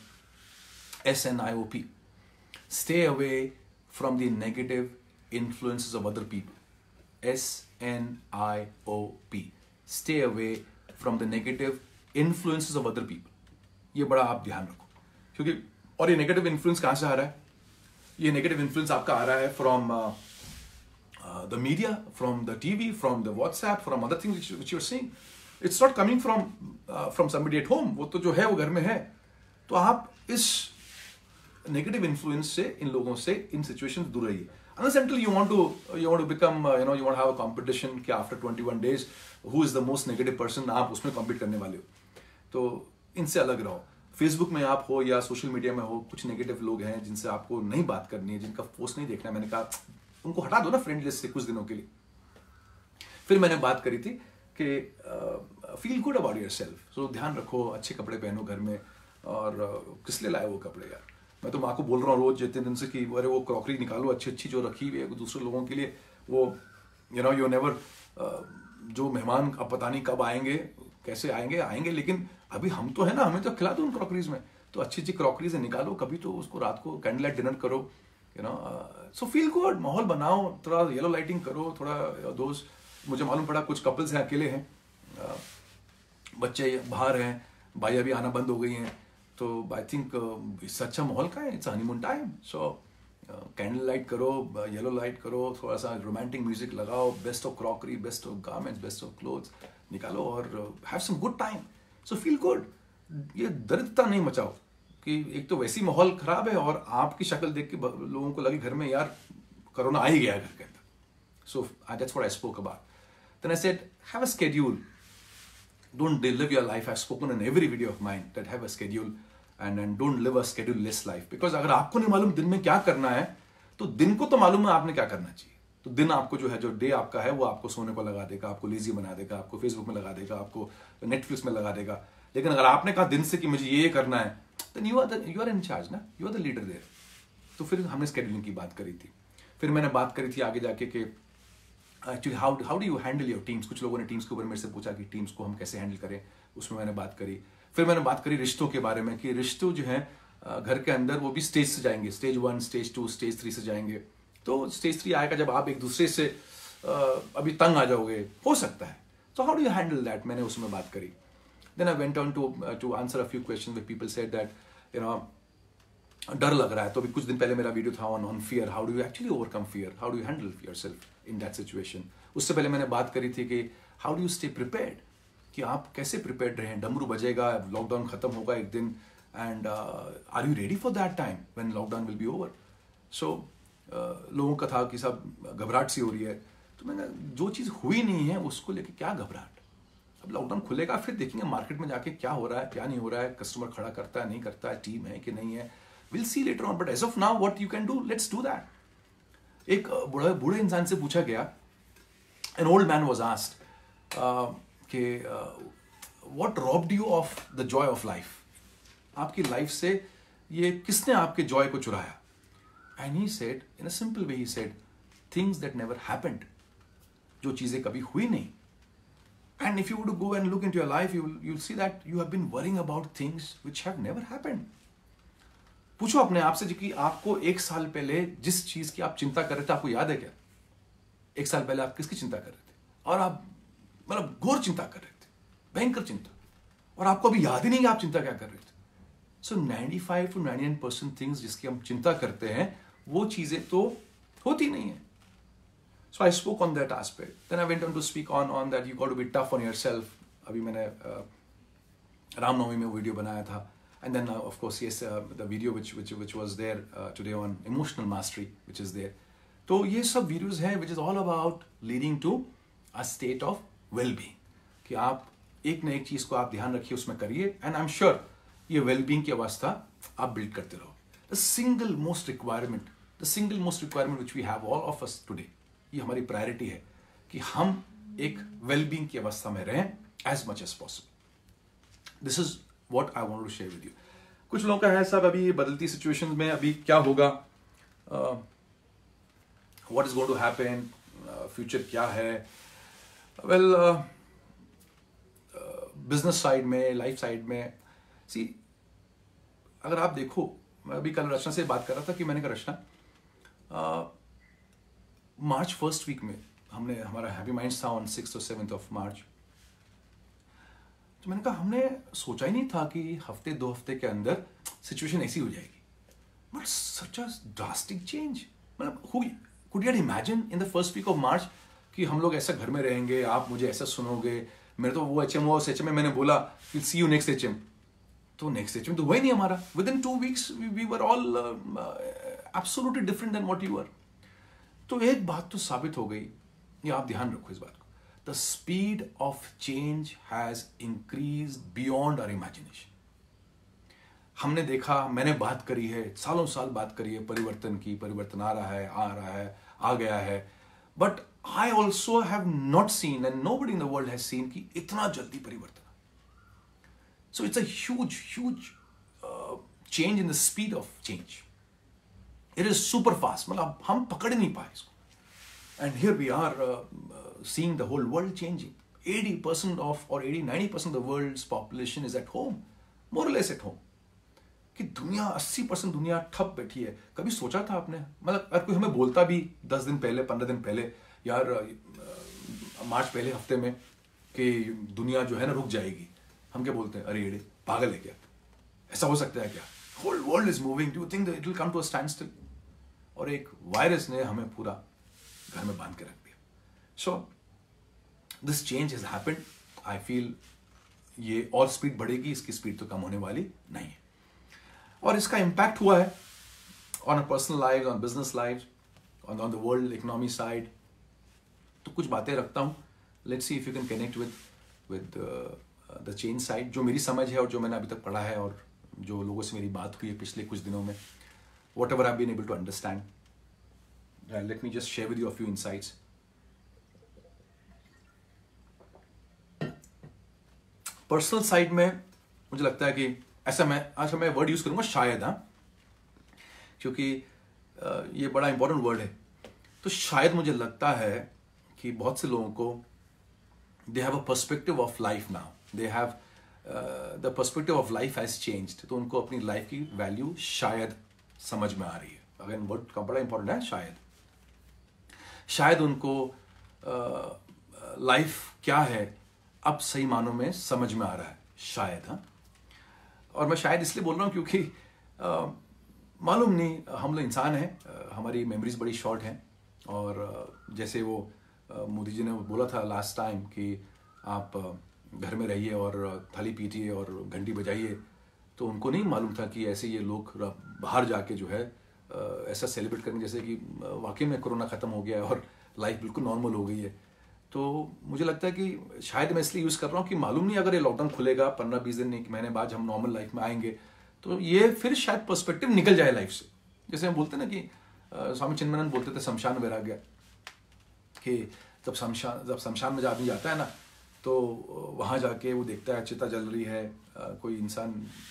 SNIOP, stay away from the negative influences of other people. SNIOP, stay away from the negative influences of other people। ये बड़ा आप ध्यान रखो, क्योंकि और ये नेगेटिव इन्फ्लुएंस कहां से आ रहा है? ये नेगेटिव इन्फ्लुएंस आपका आ रहा है from the media, from the TV, from the WhatsApp, from other things which you are seeing. It's not coming from somebody at home, वो तो जो है वो घर में है। तो आप इस नेगेटिव इन्फ्लुएंस से, इन लोगों से, इन सिचुएशंस दूर रहिए। Unless until you want to become you want to have a competition कि after 21 days who is the most negative person, आप उसमें compete करने वाले हो, तो इनसे अलग रहो। फेसबुक में आप हो या सोशल मीडिया में हो, कुछ नेगेटिव लोग हैं जिनसे आपको नहीं बात करनी है, जिनका पोस्ट नहीं देखना है। मैंने कहा उनको हटा दो ना फ्रेंड लिस्ट से कुछ दिनों के लिए। फिर मैंने बात करी थी कि feel good about yourself, so ध्यान रखो, अच्छे कपड़े पहनो घर में, और किस लिए लाए वो कपड़े यार, मैं तो माँ को बोल रहा हूँ रोज जितने दिन से कि अरे वो क्रॉकरी निकालो अच्छी अच्छी जो रखी हुई है दूसरे लोगों के लिए, वो यू नेवर, जो मेहमान अब पता नहीं कब आएंगे कैसे आएंगे, लेकिन अभी हम तो है ना, हमें तो खिला दो उन क्रॉकरीज में, तो अच्छी अच्छी क्रॉकरीज निकालो, कभी तो उसको रात को कैंडल लाइट डिनर करो, सो फील गुड, माहौल बनाओ, थोड़ा येलो लाइटिंग करो, थोड़ा दोस्त, मुझे मालूम पड़ा कुछ कपल्स हैं अकेले हैं, बच्चे बाहर हैं, भाई अभी आना बंद हो गई हैं, तो आई थिंक इससे अच्छा माहौल का है, it's honeymoon time, so candle light करो, येलो लाइट करो, थोड़ा सा रोमांटिक म्यूजिक लगाओ, best of crockery, best of garments, best of clothes निकालो और have some good time, so feel good. ये दरिद्रता नहीं मचाओ कि एक तो वैसी माहौल खराब है और आपकी शक्ल देख के लोगों को लगे घर में यार कोरोना आ ही गया घर के अंदर, so that's what I spoke about. Then I said have a schedule, don't live your life. I've spoken in every video of mine that have a schedule and don't live a schedule-less life. Because अगर आपको नहीं मालूम दिन में क्या करना है, तो दिन को तो मालूम है आपने क्या करना चाहिए। तो दिन आपको जो है, जो डे आपका है, वो आपको सोने को लगा देगा, आपको लेजी बना देगा, आपको फेसबुक में लगा देगा, आपको नेटफ्लिक्स में लगा देगा। लेकिन अगर आपने कहा दिन से कि मुझे ये करना है, then you are in charge ना, you are the leader there। तो फिर हमने स्केड्यूलिंग की बात करी थी, फिर मैंने बात करी थी आगे जाके कि actually how do you handle your teams. कुछ लोगों ने टीम्स के ऊपर मेरे से पूछा कि टीम्स को हम कैसे हैंडल करें, उसमें मैंने बात करी। फिर मैंने बात करी रिश्तों के बारे में कि रिश्तों जो हैं घर के अंदर वो भी स्टेज से जाएंगे, स्टेज 1, स्टेज 2, स्टेज 3 से जाएंगे। तो स्टेज 3 आएगा जब आप एक दूसरे से अभी तंग आ जाओगे, हो सकता है, तो how do you handle that, मैंने उसमें बात करी। Then I went on to answer a few questions with people said that डर लग रहा है, तो अभी कुछ दिन पहले मेरा वीडियो था on fear, how do you actually overcome fear, how do you handle yourself in that situation. उससे पहले मैंने बात करी थी कि how do you stay prepared, कि आप कैसे प्रिपेयर्ड रहें, डमरू बजेगा, लॉकडाउन खत्म होगा एक दिन, and are you ready for that time when lockdown will be over. So लोगों का था कि सब घबराहट सी हो रही है, तो मैंने जो चीज़ हुई नहीं है उसको लेके क्या घबराहट, अब लॉकडाउन खुलेगा फिर देखेंगे मार्केट में जाके क्या हो रहा है क्या नहीं हो रहा है, कस्टमर खड़ा करता है नहीं करता है, टीम है कि नहीं है, will see later on, but as of now what you can do, let's do that. एक बूढ़े इंसान से पूछा गया, an old man was asked what robbed you of the joy of life, आपकी लाइफ से ये किसने आपके जॉय को चुराया, and he said in a simple way, he said things that never happened, जो चीजें कभी हुई नहीं। and if you were to go and look into your life, you'll see that you have been worrying about things which have never happened। पूछो अपने आप से कि आपको एक साल पहले जिस चीज की आप चिंता कर रहे थे, आपको याद है क्या? एक साल पहले आप किसकी चिंता कर रहे थे, और आप मतलब घोर चिंता कर रहे थे, भयंकर चिंता, और आपको अभी याद ही नहीं कि आप चिंता क्या कर रहे थे। सो 95 to 99% थिंग्स जिसकी हम चिंता करते हैं वो चीजें तो होती नहीं है। So I spoke on that aspect, then I went on to speak on that you got to be tough on yourself. अभी मैंने रामनवमी में वीडियो बनाया था, and then of course yes, the video which was there today on emotional mastery, which is there। तो ये सब videos हैं which is all about leading to a state of well-being, कि आप एक न एक चीज को आप ध्यान रखिए, उसमें करिए, and I'm sure ये well-being की अवस्था आप बिल्ड करते रहो। The single most requirement which we have all of us today, ये हमारी प्रायोरिटी है कि हम एक well-being की अवस्था में रहें as much as possible। This is what I want to share with you। कुछ लोगों का है सब अभी बदलती सिचुएशन में अभी क्या होगा, what is going to happen, future क्या है। वेल बिजनेस साइड में, लाइफ साइड में, सी अगर आप देखो, मैं अभी कल रचना से बात कर रहा था कि मैंने कहा रचना मार्च फर्स्ट वीक में हमने हमारा हैप्पी माइंड्स था ऑन 6th और 7th ऑफ मार्च, तो मैंने कहा हमने सोचा ही नहीं था कि हफ्ते 2 हफ्ते के अंदर सिचुएशन ऐसी हो जाएगी, but such a drastic change. मतलब could you imagine in the first week of March कि हम लोग ऐसा घर में रहेंगे, आप मुझे ऐसा सुनोगे, मेरे तो वो HM हुआ, उस HM में मैंने बोला कि सी यू नेक्स्ट HM, तो नेक्स्ट HM तो हुआ ही नहीं हमारा। Within 2 weeks we were all absolutely different than what you were. तो एक बात तो साबित हो गई, ये आप ध्यान रखो इस बात को, the speed of change has increased beyond our imagination। हमने देखा, मैंने बात करी है, सालों साल बात करी है परिवर्तन की, परिवर्तन आ रहा है, आ गया है, but I also have not seen and nobody in the world has seen कि इतना जल्दी परिवर्तन। So it's a huge change in the speed of change. It is super fast. मतलब हम पकड़ ही नहीं पाए इसको. And here we are seeing the whole world changing. 80% of or 80-90% of the world's population is at home, more or less at home. कि दुनिया 80% दुनिया ठप बैठी है. कभी सोचा था आपने? मतलब अगर कोई हमें बोलता भी 10 दिन पहले, 15 दिन पहले, यार मार्च पहले हफ्ते में कि दुनिया जो है ना रुक जाएगी, हम क्या बोलते हैं? अरे एड़े पागल है क्या? ऐसा हो सकता है क्या? Whole world is moving. Do you think that it will come to a standstill? और एक वायरस ने हमें पूरा घर में बांध के रख दिया. So this change has happened. I feel ये और स्पीड बढ़ेगी, इसकी स्पीड तो कम होने वाली नहीं है. और इसका इम्पैक्ट हुआ है on a personal life, on business life, on the world economy side. तो कुछ बातें रखता हूँ. Let's see if you can connect with the change side. जो मेरी समझ है और जो मैंने अभी तक पढ़ा है और जो लोगों से मेरी बात हुई है पिछले कुछ दिनों में, whatever I've been able to understand. Let me just share with you a few insights. Personal side में मुझे लगता है कि ऐसा मैं वर्ड यूज करूंगा शायद, क्योंकि ये बड़ा इंपॉर्टेंट वर्ड है. तो शायद मुझे लगता है कि बहुत से लोगों को they have a perspective of life now. They have the perspective of life has changed. तो उनको अपनी लाइफ की वैल्यू शायद समझ में आ रही है. अगेन वर्ड का बड़ा इंपॉर्टेंट है शायद उनको लाइफ क्या है अब सही मानों में समझ में आ रहा है शायद. और मैं शायद इसलिए बोल रहा हूँ क्योंकि मालूम नहीं, हम लोग इंसान हैं, हमारी मेमोरीज बड़ी शॉर्ट हैं. और जैसे वो मोदी जी ने बोला था लास्ट टाइम कि आप घर में रहिए और थाली पीटिए और घंटी बजाइए, तो उनको नहीं मालूम था कि ऐसे ये लोग बाहर जाके जो है ऐसा सेलिब्रेट करेंगे जैसे कि वाकई में कोरोना ख़त्म हो गया है और लाइफ बिल्कुल नॉर्मल हो गई है. तो मुझे लगता है कि शायद मैं इसलिए यूज़ कर रहा हूँ कि मालूम नहीं अगर ये लॉकडाउन खुलेगा 15-20 दिन, 1 महीने बाद हम नॉर्मल लाइफ में आएंगे, तो ये फिर शायद पर्सपेक्टिव निकल जाए लाइफ से. जैसे हम बोलते हैं ना कि स्वामी चिन्मयानंद बोलते थे शमशान वैराग्य, कि जब शमशान में आदमी जाता है ना, तो वहाँ जाके वो देखता है चिता जल रही है, कोई इंसान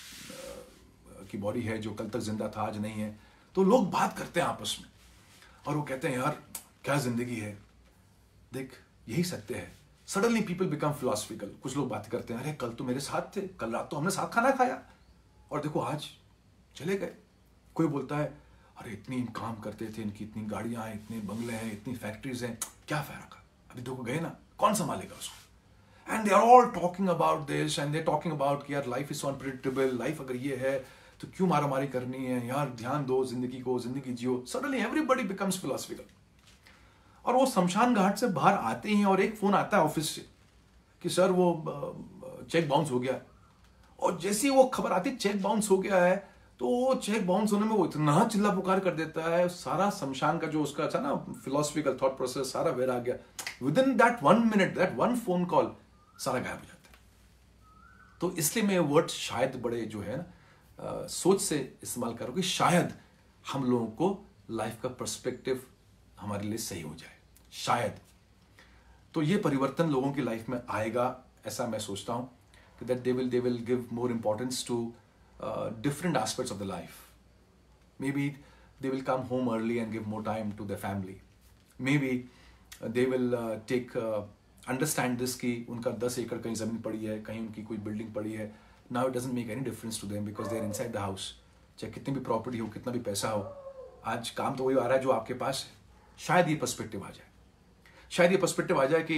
की बॉडी है जो कल तक जिंदा था आज नहीं है, तो लोग बात करते हैं आपस में और वो कहते हैं यार क्या जिंदगी है, देख यही सत्य है. Suddenly people become philosophical. कुछ लोग बात करते हैं अरे कल तो मेरे साथ थे, कल रात तो हमने साथ खाना खाया और देखो आज चले गए. कोई बोलता है अरे इतनी काम करते थे, इनकी इतनी गाड़ियां हैं, इतने बंगले हैं, इतनी फैक्ट्रीज हैं, क्या फायदा, अभी देखो गए ना, कौन संभालेगा उसको. And they are all talking about this and they talking about कि यार लाइफ इज अनप्रेडिक्टेबल, लाइफ अगर ये है तो क्यों मारामारी करनी है यार, ध्यान दो जिंदगी को, जिंदगी जियो. Suddenly everybody becomes philosophical. और वो शमशान घाट से बाहर आते ही और एक फोन आता है ऑफिस से कि सर वो चेक बाउंस हो गया. और जैसे ही वो खबर आती चेक बाउंस हो गया है, तो वो चेक बाउंस होने में वो इतना चिल्ला पुकार कर देता है, सारा शमशान का जो उसका था ना फिलोसफिकल थॉट प्रोसेस सारा वेर आ गया. Within that 1 minute, that 1 phone call सारा गायब हो जाता है. तो इसलिए मैं वर्ड शायद बड़े जो है ना सोच से इस्तेमाल करूँ कि शायद हम लोगों को लाइफ का पर्सपेक्टिव हमारे लिए सही हो जाए, शायद. तो ये परिवर्तन लोगों की लाइफ में आएगा, ऐसा मैं सोचता हूँ कि that they will give more importance to different aspects of the life. Maybe they will come home early and give more time to their family. Maybe they will understand this कि उनका 10 एकड़ कहीं ज़मीन पड़ी है, कहीं उनकी कोई बिल्डिंग पड़ी है. Now it doesn't make any difference to them because they are inside the house. चाहे कितनी भी प्रॉपर्टी हो, कितना भी पैसा हो, आज काम तो वही आ रहा है जो आपके पास है. शायद ये पर्सपेक्टिव आ जाए, शायद ये पर्सपेक्टिव आ जाए कि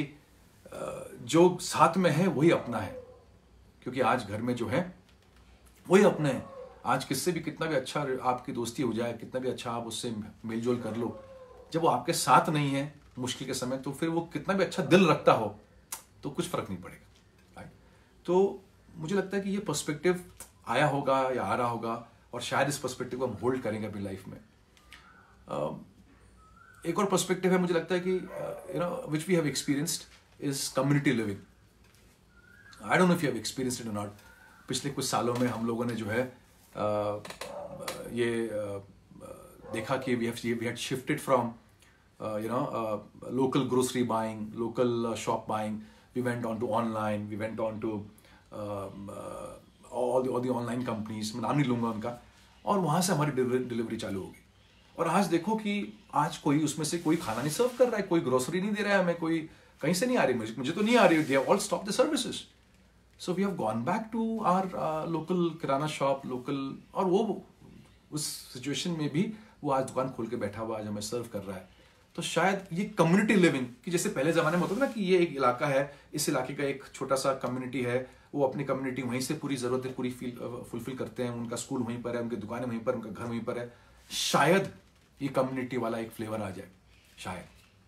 जो साथ में है वही अपना है. क्योंकि आज घर में जो है वही अपने हैं. आज किससे भी कितना भी अच्छा आपकी दोस्ती हो जाए, कितना भी अच्छा आप उससे मेलजोल कर लो, जब वो आपके साथ नहीं है मुश्किल के समय, तो फिर वो कितना भी अच्छा दिल रखता हो तो कुछ फर्क नहीं पड़ेगा. राइट. तो मुझे लगता है कि ये पर्सपेक्टिव आया होगा या आ रहा होगा और शायद इस पर्सपेक्टिव को हम होल्ड करेंगे अपनी लाइफ में. एक और पर्सपेक्टिव है मुझे लगता है कि which we have experienced is community living. I don't know if you have experienced it और नॉट. पिछले कुछ सालों में हम लोगों ने जो है देखा कि we had shifted from local grocery buying, local shop buying. We went on to online. We went on to all the online companies. मैं नाम नहीं लूँगा उनका, और वहाँ से हमारी डिलीवरी चालू होगी। और आज देखो कि आज कोई उसमें से कोई खाना नहीं सर्व कर रहा है, कोई ग्रोसरी नहीं दे रहा है हमें, कोई कहीं से नहीं आ रही, मुझे तो नहीं आ रही, they have all stop the services. So we have gone back to our local kirana shop, local, और वो उस सिचुएशन में भी वो आज दुकान खोल के बैठा हुआ आज हमें सर्व कर रहा है। तो शायद ये कम्युनिटी लिविंग की जैसे पहले जमाने में होता था ना कि ये एक इलाका है, इस इलाके का एक छोटा सा कम्युनिटी है, वो अपनी कम्युनिटी वहीं से पूरी जरूरतें पूरी फुलफिल करते हैं, उनका स्कूल वहीं पर है, उनकी दुकानें वहीं पर, उनका घर वहीं पर है। शायद ये कम्युनिटी वाला एक फ्लेवर आ जाए शायद।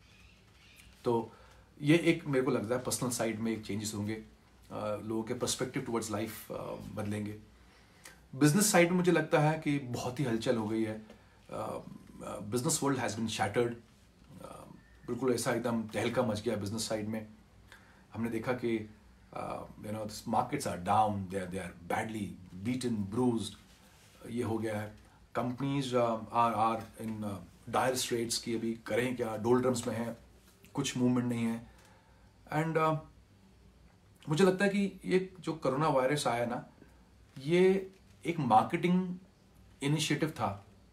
तो ये एक मेरे को लगता है पर्सनल साइड में एक चेंजेस होंगे, लोगों के पर्सपेक्टिव टुवर्ड्स लाइफ बदलेंगे। बिजनेस साइड में मुझे लगता है कि बहुत ही हलचल हो गई है, business world has been shattered, बिल्कुल ऐसा एकदम तहलका मच गया बिजनेस साइड में। हमने देखा कि markets are down, they are badly beaten, bruised, ये हो गया है। Companies are in dire straits की अभी करें क्या, डोल्ड्रम्स में है, कुछ मूवमेंट नहीं है। एंड मुझे लगता है कि ये जो कोरोना वायरस आया ना, ये एक मार्केटिंग इनिशिएटिव था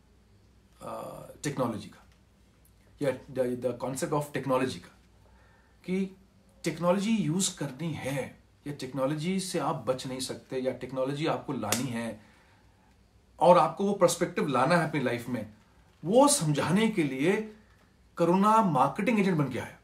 टेक्नोलॉजी का, या द कॉन्सेप्ट ऑफ टेक्नोलॉजी का, कि टेक्नोलॉजी यूज करनी है, या टेक्नोलॉजी से आप बच नहीं सकते, या टेक्नोलॉजी आपको लानी है और आपको वो पर्सपेक्टिव लाना है अपनी लाइफ में, वो समझाने के लिए कोरोना मार्केटिंग एजेंट बन के आया।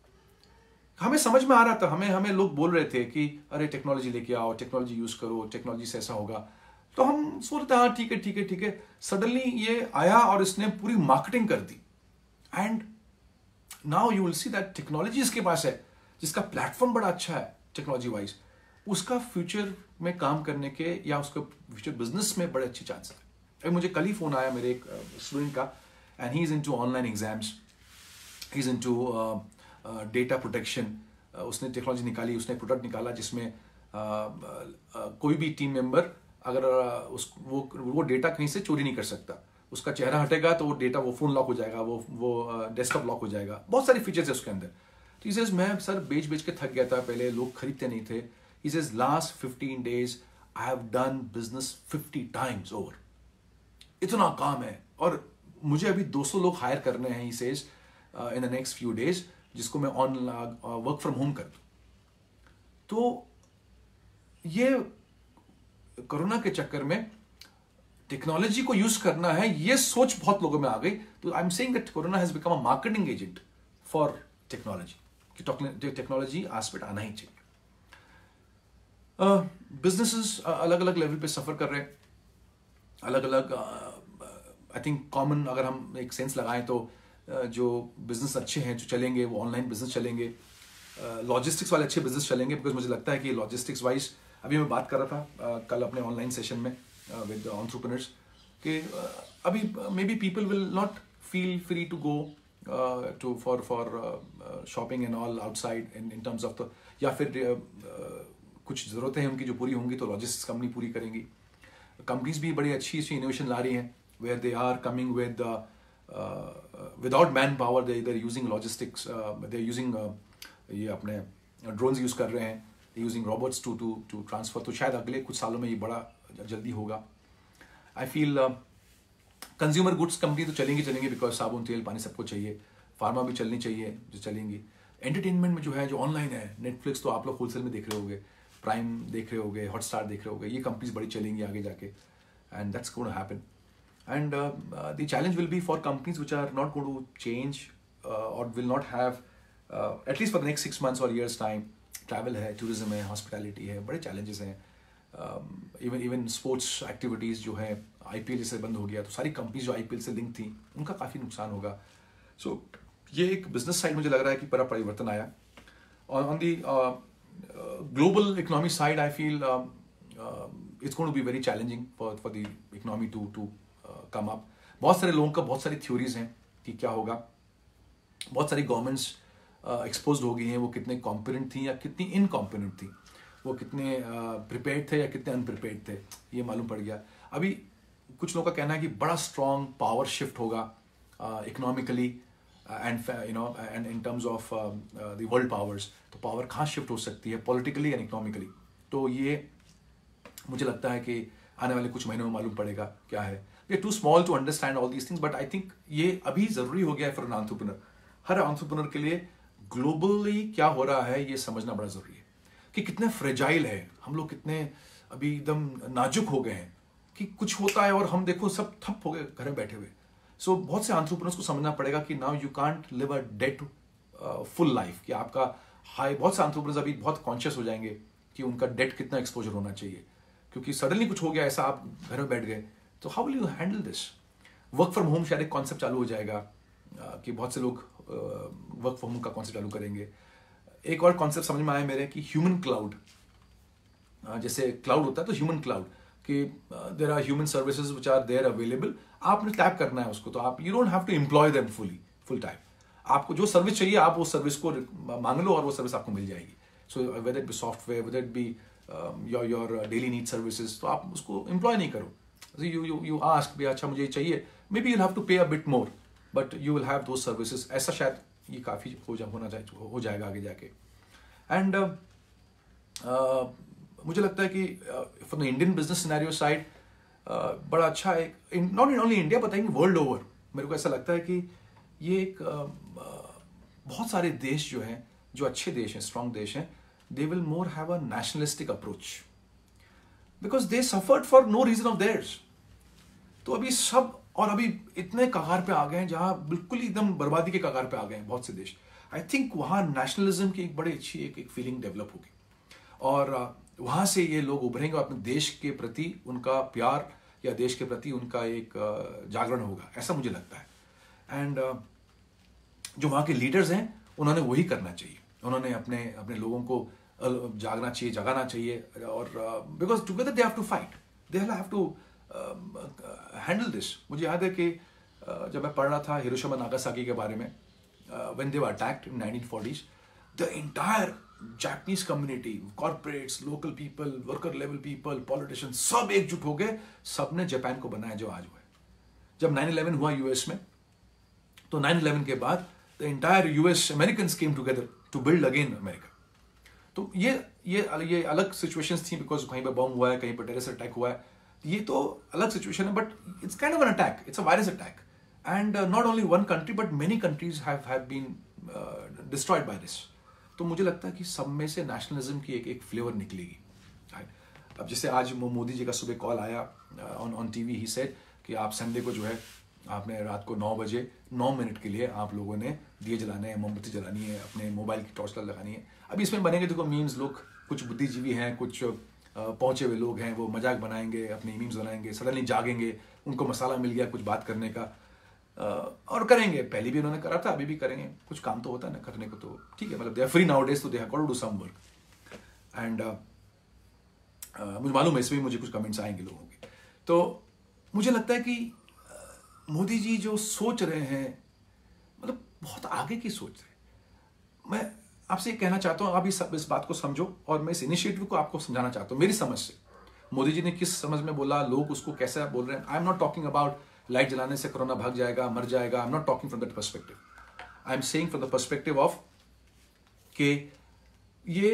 हमें समझ में आ रहा था, हमें लोग बोल रहे थे कि अरे टेक्नोलॉजी लेके आओ, टेक्नोलॉजी यूज करो, टेक्नोलॉजी से ऐसा होगा, तो हम सोचते हाँ ठीक है ठीक है ठीक है। सडनली ये आया और इसने पूरी मार्केटिंग कर दी। And now you will see that technology इसके पास है, जिसका प्लेटफॉर्म बड़ा अच्छा है टेक्नोलॉजी वाइज, उसका फ्यूचर में काम करने के या उसका फ्यूचर बिजनेस में बड़े अच्छे चांस है। अभी मुझे कल ही फोन आया मेरे एक स्टूडेंट का, and he is into online exams, he is into data protection. उसने टेक्नोलॉजी निकाली, उसने प्रोडक्ट निकाला जिसमें कोई भी टीम मेंबर अगर वो डेटा कहीं से चोरी नहीं कर सकता, उसका चेहरा हटेगा तो वो डेटा, वो फोन लॉक हो जाएगा, वो डेस्कटॉप लॉक हो जाएगा, बहुत सारी फीचर्स है उसके अंदर। तो इसे मैं सर बेच के थक गया था, पहले लोग खरीदते नहीं थे। He says last 15 days I have done business 50 times over. इतना काम है और मुझे अभी 200 लोग हायर करने हैं, he says in the next few days, जिसको मैं वर्क फ्रॉम होम कर दूं। तो ये कोरोना के चक्कर में टेक्नोलॉजी को यूज करना है, ये सोच बहुत लोगों में आ गई। तो I am saying that corona has become a marketing agent for technology, कि टेक्नोलॉजी एस्पेक्ट आना ही चाहिए। बिजनेसेस अलग अलग लेवल पे सफर कर रहे हैं, अलग अलग। आई थिंक कॉमन अगर हम एक सेंस लगाएं तो जो बिजनेस अच्छे हैं जो चलेंगे वो ऑनलाइन बिजनेस चलेंगे, लॉजिस्टिक्स वाले अच्छे बिजनेस चलेंगे, बिकॉज मुझे लगता है कि लॉजिस्टिक्स वाइज अभी मैं बात कर रहा था कल अपने ऑनलाइन सेशन में विद एंटरप्रेन्योर्स कि अभी maybe people will not feel free to go to for shopping and all outside in terms of the, या फिर कुछ ज़रूरतें हैं उनकी जो पूरी होंगी तो लॉजिस्टिक्स कंपनी पूरी करेंगी। कंपनीज भी बड़ी अच्छी अच्छी इनोवेशन ला रही हैं, where they are coming with without manpower, they using logistics, they using ये अपने ड्रोन्स यूज़ कर रहे हैं, they using robots to transfer. तो शायद अगले कुछ सालों में ये बड़ा जल्दी होगा। I feel consumer goods company तो चलेंगी बिकॉज साबुन तेल पानी सबको चाहिए, फार्मा भी चलनी चाहिए जो चलेंगी। एंटरटेनमेंट में जो है जो ऑनलाइन है, नेटफ्लिक्स तो आप लोग होलसेल में देख रहे होंगे, प्राइम देख रहे होंगे, हॉटस्टार देख रहे होंगे, ये कंपनीज बड़ी चलेंगी आगे जाके, and that's going to happen. And the challenge will be for companies which are not going to change और will not have at least for the next 6 months और ईयर्स टाइम। ट्रैवल है, टूरिज्म है, hospitality है, बड़े challenges हैं। Even sports activities जो है, IPL जैसे बंद हो गया तो सारी कंपनीज जो IPL से लिंक थी उनका काफ़ी नुकसान होगा। सो ये एक बिजनेस साइड मुझे लग रहा है कि बड़ा परिवर्तन आया। On the global economy side, I feel it's going to be very challenging for the economy to come up. बहुत सारे लोगों का बहुत सारी थ्योरीज हैं कि क्या होगा। बहुत सारी गवर्नमेंट्स एक्सपोज हो गई हैं, वो कितने कॉम्पिटेंट थी या कितनी इनकॉम्पिटेंट थी, वो कितने प्रिपेयर्ड थे या कितने अनप्रिपेयर्ड थे, ये मालूम पड़ गया। अभी कुछ लोगों का कहना है कि बड़ा स्ट्रॉन्ग पावर शिफ्ट होगा economically and in terms of the world powers. तो पावर कहाँ शिफ्ट हो सकती है पॉलिटिकली एंड इकोनॉमिकली। तो ये मुझे लगता है कि आने वाले कुछ महीनों में मालूम पड़ेगा क्या है। We are too small to understand all these things, but I think ये अभी जरूरी हो गया है फॉर एन एंटरप्रेन्योर। हर एंटरप्रेन्योर के लिए ग्लोबली क्या हो रहा है ये समझना बड़ा जरूरी है, कि कितने फ्रेजाइल है हम लोग, कितने अभी एकदम नाजुक हो गए हैं कि कुछ होता है और हम देखो सब ठप हो गए घर में बैठे हुए। सो बहुत से एंटरप्रेन्योर्स को समझना पड़ेगा कि now you can't live a debt full life, कि आपका हाई, बहुत से एंटरप्रेन्योर्स अभी बहुत कॉन्शियस हो जाएंगे कि उनका डेट कितना एक्सपोजर होना चाहिए, क्योंकि सडनली कुछ हो गया ऐसा, आप घर में बैठ गए, तो how will you handle this. Work from home शायद एक कॉन्सेप्ट चालू हो जाएगा कि बहुत से लोग वर्क फ्रॉम होम का कॉन्सेप्ट चालू करेंगे। एक और कॉन्सेप्ट समझ में आया मेरे कि ह्यूमन क्लाउड, जैसे क्लाउड होता है तो ह्यूमन क्लाउड, कि there are human services which are there available, आपने टैप करना है उसको, तो आप you don't have to employ them full time. आपको जो सर्विस चाहिए आप उस सर्विस को मांग लो और वो सर्विस आपको मिल जाएगी। So whether it be software, whether it be your daily need services, तो आप उसको एम्प्लॉय नहीं करो। यू आस्क भी, अच्छा मुझे चाहिए, maybe you'll have to pay a bit more, but you will have those services. ऐसा शायद ये काफी हो जाएगा आगे जाके। एंड मुझे लगता है कि from the Indian business scenario side बड़ा अच्छा है, नॉट ओनली इंडिया बताएंगे वर्ल्ड ओवर। मेरे को ऐसा लगता है कि ये एक बहुत सारे देश जो हैं, जो अच्छे देश हैं, स्ट्रांग देश हैं, they will more have a nationalistic approach, because they suffered for no reason of theirs. तो अभी सब, और अभी इतने कगार पे आ गए हैं जहां बिल्कुल एकदम बर्बादी के कगार पे आ गए हैं बहुत से देश। आई थिंक वहां नेशनलिज्म की एक बड़ी अच्छी एक फीलिंग डेवलप होगी, और वहां से ये लोग उभरेंगे और अपने देश के प्रति उनका प्यार या देश के प्रति उनका एक जागरण होगा, ऐसा मुझे लगता है। एंड जो वहां के लीडर्स हैं उन्होंने वही करना चाहिए, उन्होंने अपने अपने लोगों को जगाना चाहिए, और because together they have to fight, they have to handle this. मुझे याद है कि जब मैं पढ़ रहा था हिरोशिमा नागासाकी के बारे में, when they were attacked in 1940s, the entire Japanese community, corporates, local people, worker level people, politicians, सब एकजुट हो गए, सबने जापान को बनाया जो आज हुआ है। जब 9/11 हुआ यूएस में, तो 9/11 के बाद the entire US Americans came together to build again America. तो ये अलग सिचुएशंस थी, बिकॉज कहीं पर बॉम्ब हुआ है, कहीं पर टेररिस्ट अटैक हुआ है, ये तो अलग सिचुएशन है, but it's kind of an attack, it's a virus attack, and not only one country but many countries have been destroyed by this. तो मुझे लगता है कि सब में से नेशनलिज्म की एक फ्लेवर निकलेगी। अब जैसे आज मोदी जी का सुबह कॉल आया ऑन टीवी, ही सेड कि आप संडे को जो है आपने रात को 9 बजे 9 मिनट के लिए आप लोगों ने दिए जलाने हैं, मोमबत्ती जलानी है, अपने मोबाइल की टॉर्च लाइट लगानी है। अभी इसमें बनेंगे देखो मीम्स, लोग कुछ बुद्धिजीवी हैं, कुछ पहुंचे हुए लोग हैं, वो मजाक बनाएंगे, अपने मीम्स बनाएंगे, सडनली जागेंगे, उनको मसाला मिल गया कुछ बात करने का, और करेंगे। पहले भी उन्होंने करा था, अभी भी करेंगे, कुछ काम तो होता है ना करने को, तो ठीक है, मतलब they are free nowadays, तो they have got to do some work. And मुझे मालूम है इसमें मुझे कुछ कमेंट्स आएंगे लोगों के। तो मुझे लगता है कि मोदी जी जो सोच रहे हैं, मतलब बहुत आगे की सोच रहे हैं। मैं आपसे ये कहना चाहता हूँ, आप इस बात को समझो, और मैं इस इनिशिएटिव को आपको समझाना चाहता हूँ मेरी समझ से। मोदी जी ने किस समझ में बोला, लोग उसको कैसे बोल रहे हैं। I am not talking about light जलाने से कोरोना भाग जाएगा, मर जाएगा। I am not talking from that perspective, I am saying from the perspective of कि ये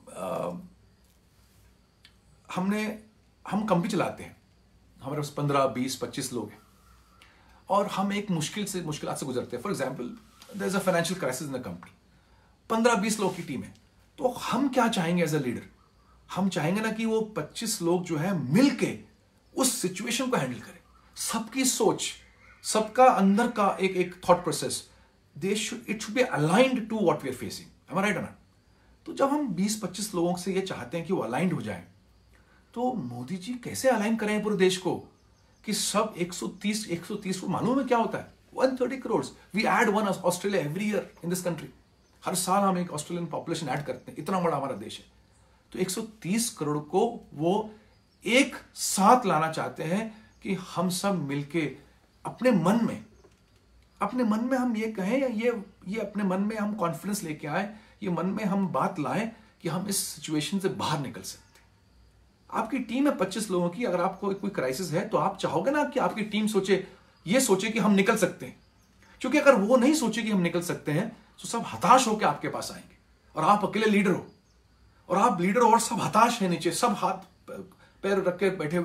हम कंपनी चलाते हैं, हमारे पास 15, 20, 25 लोग हैं, और हम एक मुश्किलात से गुजरते हैं। For example, there is a financial crisis in the company, 15-20 लोग की टीम है, तो हम क्या चाहेंगे एज अ लीडर? हम चाहेंगे ना कि वो 25 लोग जो है मिलके उस सिचुएशन को हैंडल करें। सबकी सोच, सबका अंदर का एक thought process, it should be aligned to what we are facing. Am I right और नॉट? तो जब हम 20-25 लोगों से ये चाहते हैं कि वो अलाइंड हो जाए, तो मोदी जी कैसे अलाइन करें पूरे देश को कि सब 130 को? मालूम है क्या होता है? 130 crore. We add one Australia every year in this country. हर साल हम एक ऑस्ट्रेलियन पॉपुलेशन ऐड करते हैं, इतना बड़ा हमारा देश है। तो 130 करोड़ को वो एक साथ लाना चाहते हैं कि हम सब मिलके अपने मन में हम ये कहें, या ये अपने मन में हम कॉन्फिडेंस लेके आए, ये मन में हम बात लाएं कि हम इस सिचुएशन से बाहर निकल सकते हैं। आपकी टीम है 25 लोगों की, अगर आपको कोई क्राइसिस है तो आप चाहोगे ना कि आपकी टीम सोचे कि हम निकल सकते हैं। क्योंकि अगर वो नहीं सोचे कि हम निकल सकते हैं, तो सब हताश होकर आपके पास आएंगे, और आप अकेले लीडर हो, और आप लीडर हो और सब हताश है, नीचे सब हाथ पैर रख के बैठे हुए हैं,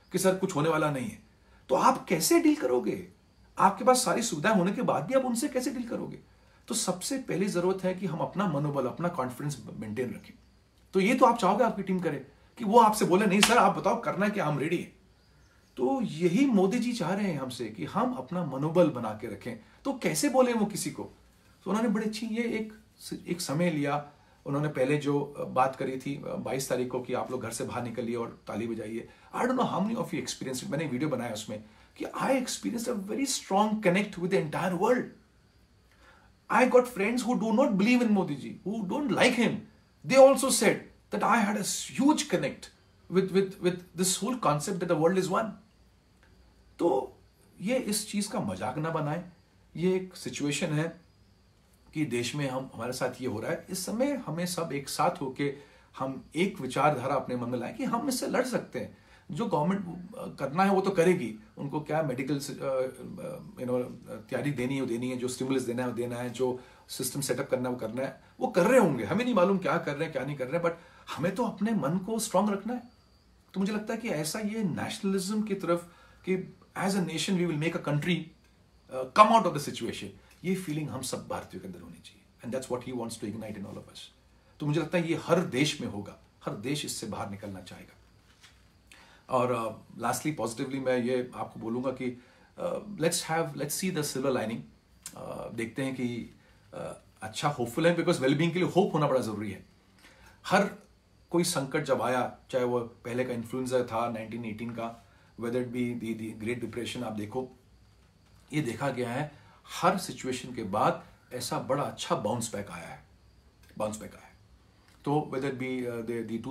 कि सर कुछ होने वाला नहीं है, तो आप कैसे डील करोगे? आपके पास सारी सुविधाएं होने के बाद भी आप उनसे कैसे डील करोगे? तो सबसे पहली जरूरत है कि हम अपना मनोबल, अपना कॉन्फिडेंस मेंटेन रखें। तो ये तो आप चाहोगे आपकी टीम करे कि वो आपसे बोले नहीं सर आप बताओ करना है क्या, हम रेडी हैं। तो यही मोदी जी चाह रहे हैं हमसे कि हम अपना मनोबल बना के रखें। तो कैसे बोले वो किसी को? तो उन्होंने बड़े अच्छी ये एक समय लिया। उन्होंने पहले जो बात करी थी 22 तारीख को कि आप लोग घर से बाहर निकलिए और ताली बजाइए। I don't know how many of you experience it. मैंने वीडियो बनाया उसमें कि I experience a very strong connect with the entire world. I got friends who do not believe in Modi ji, who don't like him. They also said that I had a huge connect with this whole concept that the world is one. तो ये इस चीज का मजाक ना बनाएं। ये एक सिचुएशन है कि देश में हमारे साथ ये हो रहा है। इस समय हमें सब एक साथ होके हम एक विचारधारा अपने मन में लाएं कि हम इससे लड़ सकते हैं। जो गवर्नमेंट करना है वो तो करेगी, उनको क्या मेडिकल तैयारी देनी है, जो स्टिमुलस देना है वो देना है, जो सिस्टम सेटअप करना है वो करना है, वो कर रहे होंगे। हमें नहीं मालूम क्या कर रहे हैं क्या नहीं कर रहे हैं, बट हमें तो अपने मन को स्ट्रांग रखना है। तो मुझे लगता है कि ऐसा ये नेशनलिज्म की तरफ कि as a nation we will make a country come out of the situation, ये फीलिंग हम सब भारतीयों के अंदर होनी चाहिए। And that's what he wants to ignite in all of us. तो मुझे लगता है ये हर देश में होगा, हर देश इससे बाहर निकलना चाहेगा। और लास्टली पॉजिटिवली मैं ये आपको बोलूंगा कि let's see the silver lining. देखते हैं कि अच्छा होपफुल है, बिकॉज वेलबींग के लिए होप होना बड़ा जरूरी है। हर कोई संकट जब आया, चाहे वो पहले का इन्फ्लुएंजा था 1918 का, whether it be the great depression, आप देखो ये देखा गया है हर सिचुएशन के बाद ऐसा बड़ा अच्छा बाउंस बैक आया है। तो whether it be the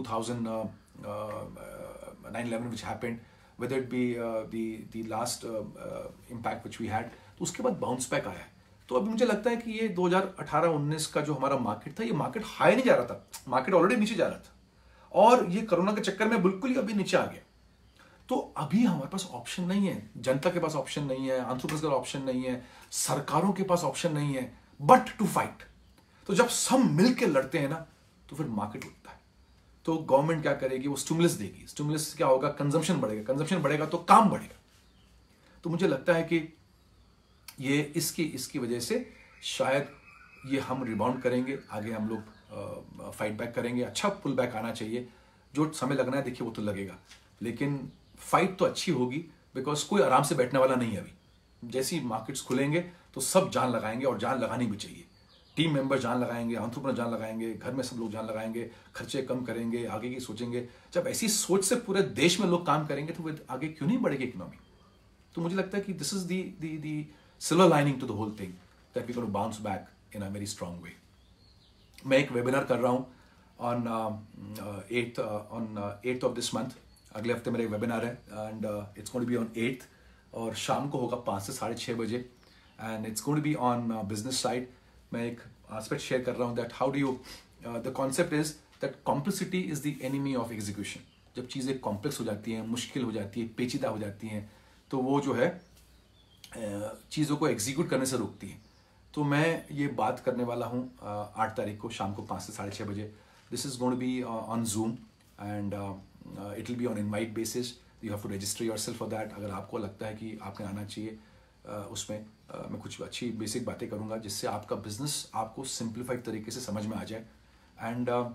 9/11 which happened, whether it be the last impact which we had, तो उसके बाद बाउंस बैक आया है। तो अभी मुझे लगता है कि ये 2018-19 का जो हमारा मार्केट था, ये मार्केट हाई नहीं जा रहा था, मार्केट ऑलरेडी नीचे जा रहा था, और ये कोरोना के चक्कर में बिल्कुल ही अभी नीचे आ गया। तो अभी हमारे पास ऑप्शन नहीं है, जनता के पास ऑप्शन नहीं है, एंटरप्रेन्योर्स का ऑप्शन नहीं है, सरकारों के पास ऑप्शन नहीं है, बट टू फाइट। तो जब सब मिलकर लड़ते हैं ना, तो फिर मार्केट उठता है। तो गवर्नमेंट क्या करेगी? वो स्टिमुलस देगी। स्टिमुलस क्या होगा? कंजम्पशन बढ़ेगा, कंजम्पशन बढ़ेगा तो काम बढ़ेगा। तो मुझे लगता है कि ये इसकी वजह से शायद ये हम रिबाउंड करेंगे, आगे हम लोग फाइट बैक करेंगे। अच्छा पुल बैक आना चाहिए, जो समय लगना है देखिए वो तो लगेगा, लेकिन फाइट तो अच्छी होगी, बिकॉज कोई आराम से बैठने वाला नहीं है। अभी जैसे ही मार्केट्स खुलेंगे तो सब जान लगाएंगे, और जान लगानी भी चाहिए। टीम मेंबर जान लगाएंगे, एंटरप्रेन्योर जान लगाएंगे, घर में सब लोग जान लगाएंगे, खर्चे कम करेंगे, आगे की सोचेंगे। जब ऐसी सोच से पूरे देश में लोग काम करेंगे तो फिर आगे क्यों नहीं बढ़ेगी इकोनॉमी? तो मुझे लगता है कि this is the silver lining to the whole thing, that we gonna bounce back in a very strong way. मैं एक वेबिनार कर रहा हूँ on 8th of this month. अगले हफ्ते मेरा एक वेबिनार है, and it's going to be on 8th, और शाम को होगा 5 से 6:30 बजे, and it's going to be on business side. मैं एक एस्पेक्ट शेयर कर रहा हूँ that how do you, the concept is that complexity is the enemy of execution. जब चीज़ें कॉम्प्लेक्स हो जाती हैं, मुश्किल हो जाती है, पेचीदा हो जाती हैं, तो वो जो है चीज़ों को एग्जीक्यूट करने से रोकती हैं। तो मैं ये बात करने वाला हूँ 8 तारीख को शाम को 5 से 6:30 बजे। This is going to be on Zoom, and it will be on invite basis. You have to register yourself for that. अगर आपको लगता है कि आपने आना चाहिए, उसमें मैं कुछ अच्छी बेसिक बातें करूंगा जिससे आपका बिजनेस आपको सिंप्लीफाइड तरीके से समझ में आ जाए। And I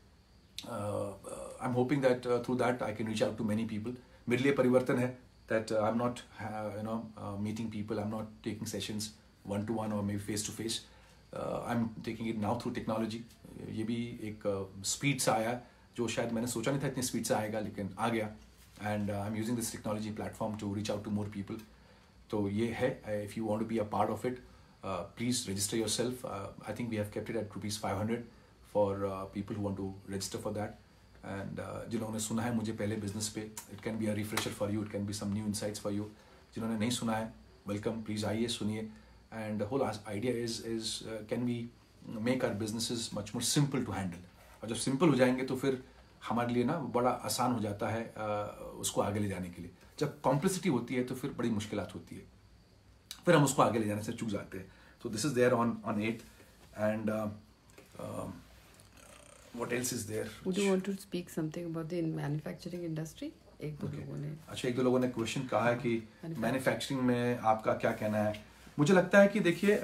am hoping that through that I can reach out to many people. मेरे लिए परिवर्तन है that I am not meeting people, I am not taking sessions 1-to-1 और मे face to face. I am taking it now through technology. ये भी एक speed से आया जो शायद मैंने सोचा नहीं था इतनी स्पीड से आएगा, लेकिन आ गया। And I am using this technology platform to reach out to more people. तो ये है, if you want to be a part of it, please register yourself. I think we have kept it at ₹500 for people who want to register for that. And जिन्होंने सुना है मुझे पहले business पे, it can be a refresher for you, it can be some new insights for you. जिन्होंने नहीं सुना है, वेलकम, प्लीज आइए, सुनिए। And whole idea is can we make our businesses much more simple to handle. और जब simple हो जाएंगे तो फिर हमारे लिए ना बड़ा आसान हो जाता है उसको आगे ले जाने के लिए। जब कॉम्प्लेक्सिटी होती है तो फिर बड़ी मुश्किलात होती है, फिर हम उसको आगे ले जाने से चूक जाते हैं। तो this is there on 8th, and what else is there? Would you want to speak something about the manufacturing industry? एक दो लोगों ने अच्छा, एक दो लोगों ने क्वेश्चन कहा है कि मैन्युफैक्चरिंग में आपका क्या कहना है। मुझे लगता है कि देखिए,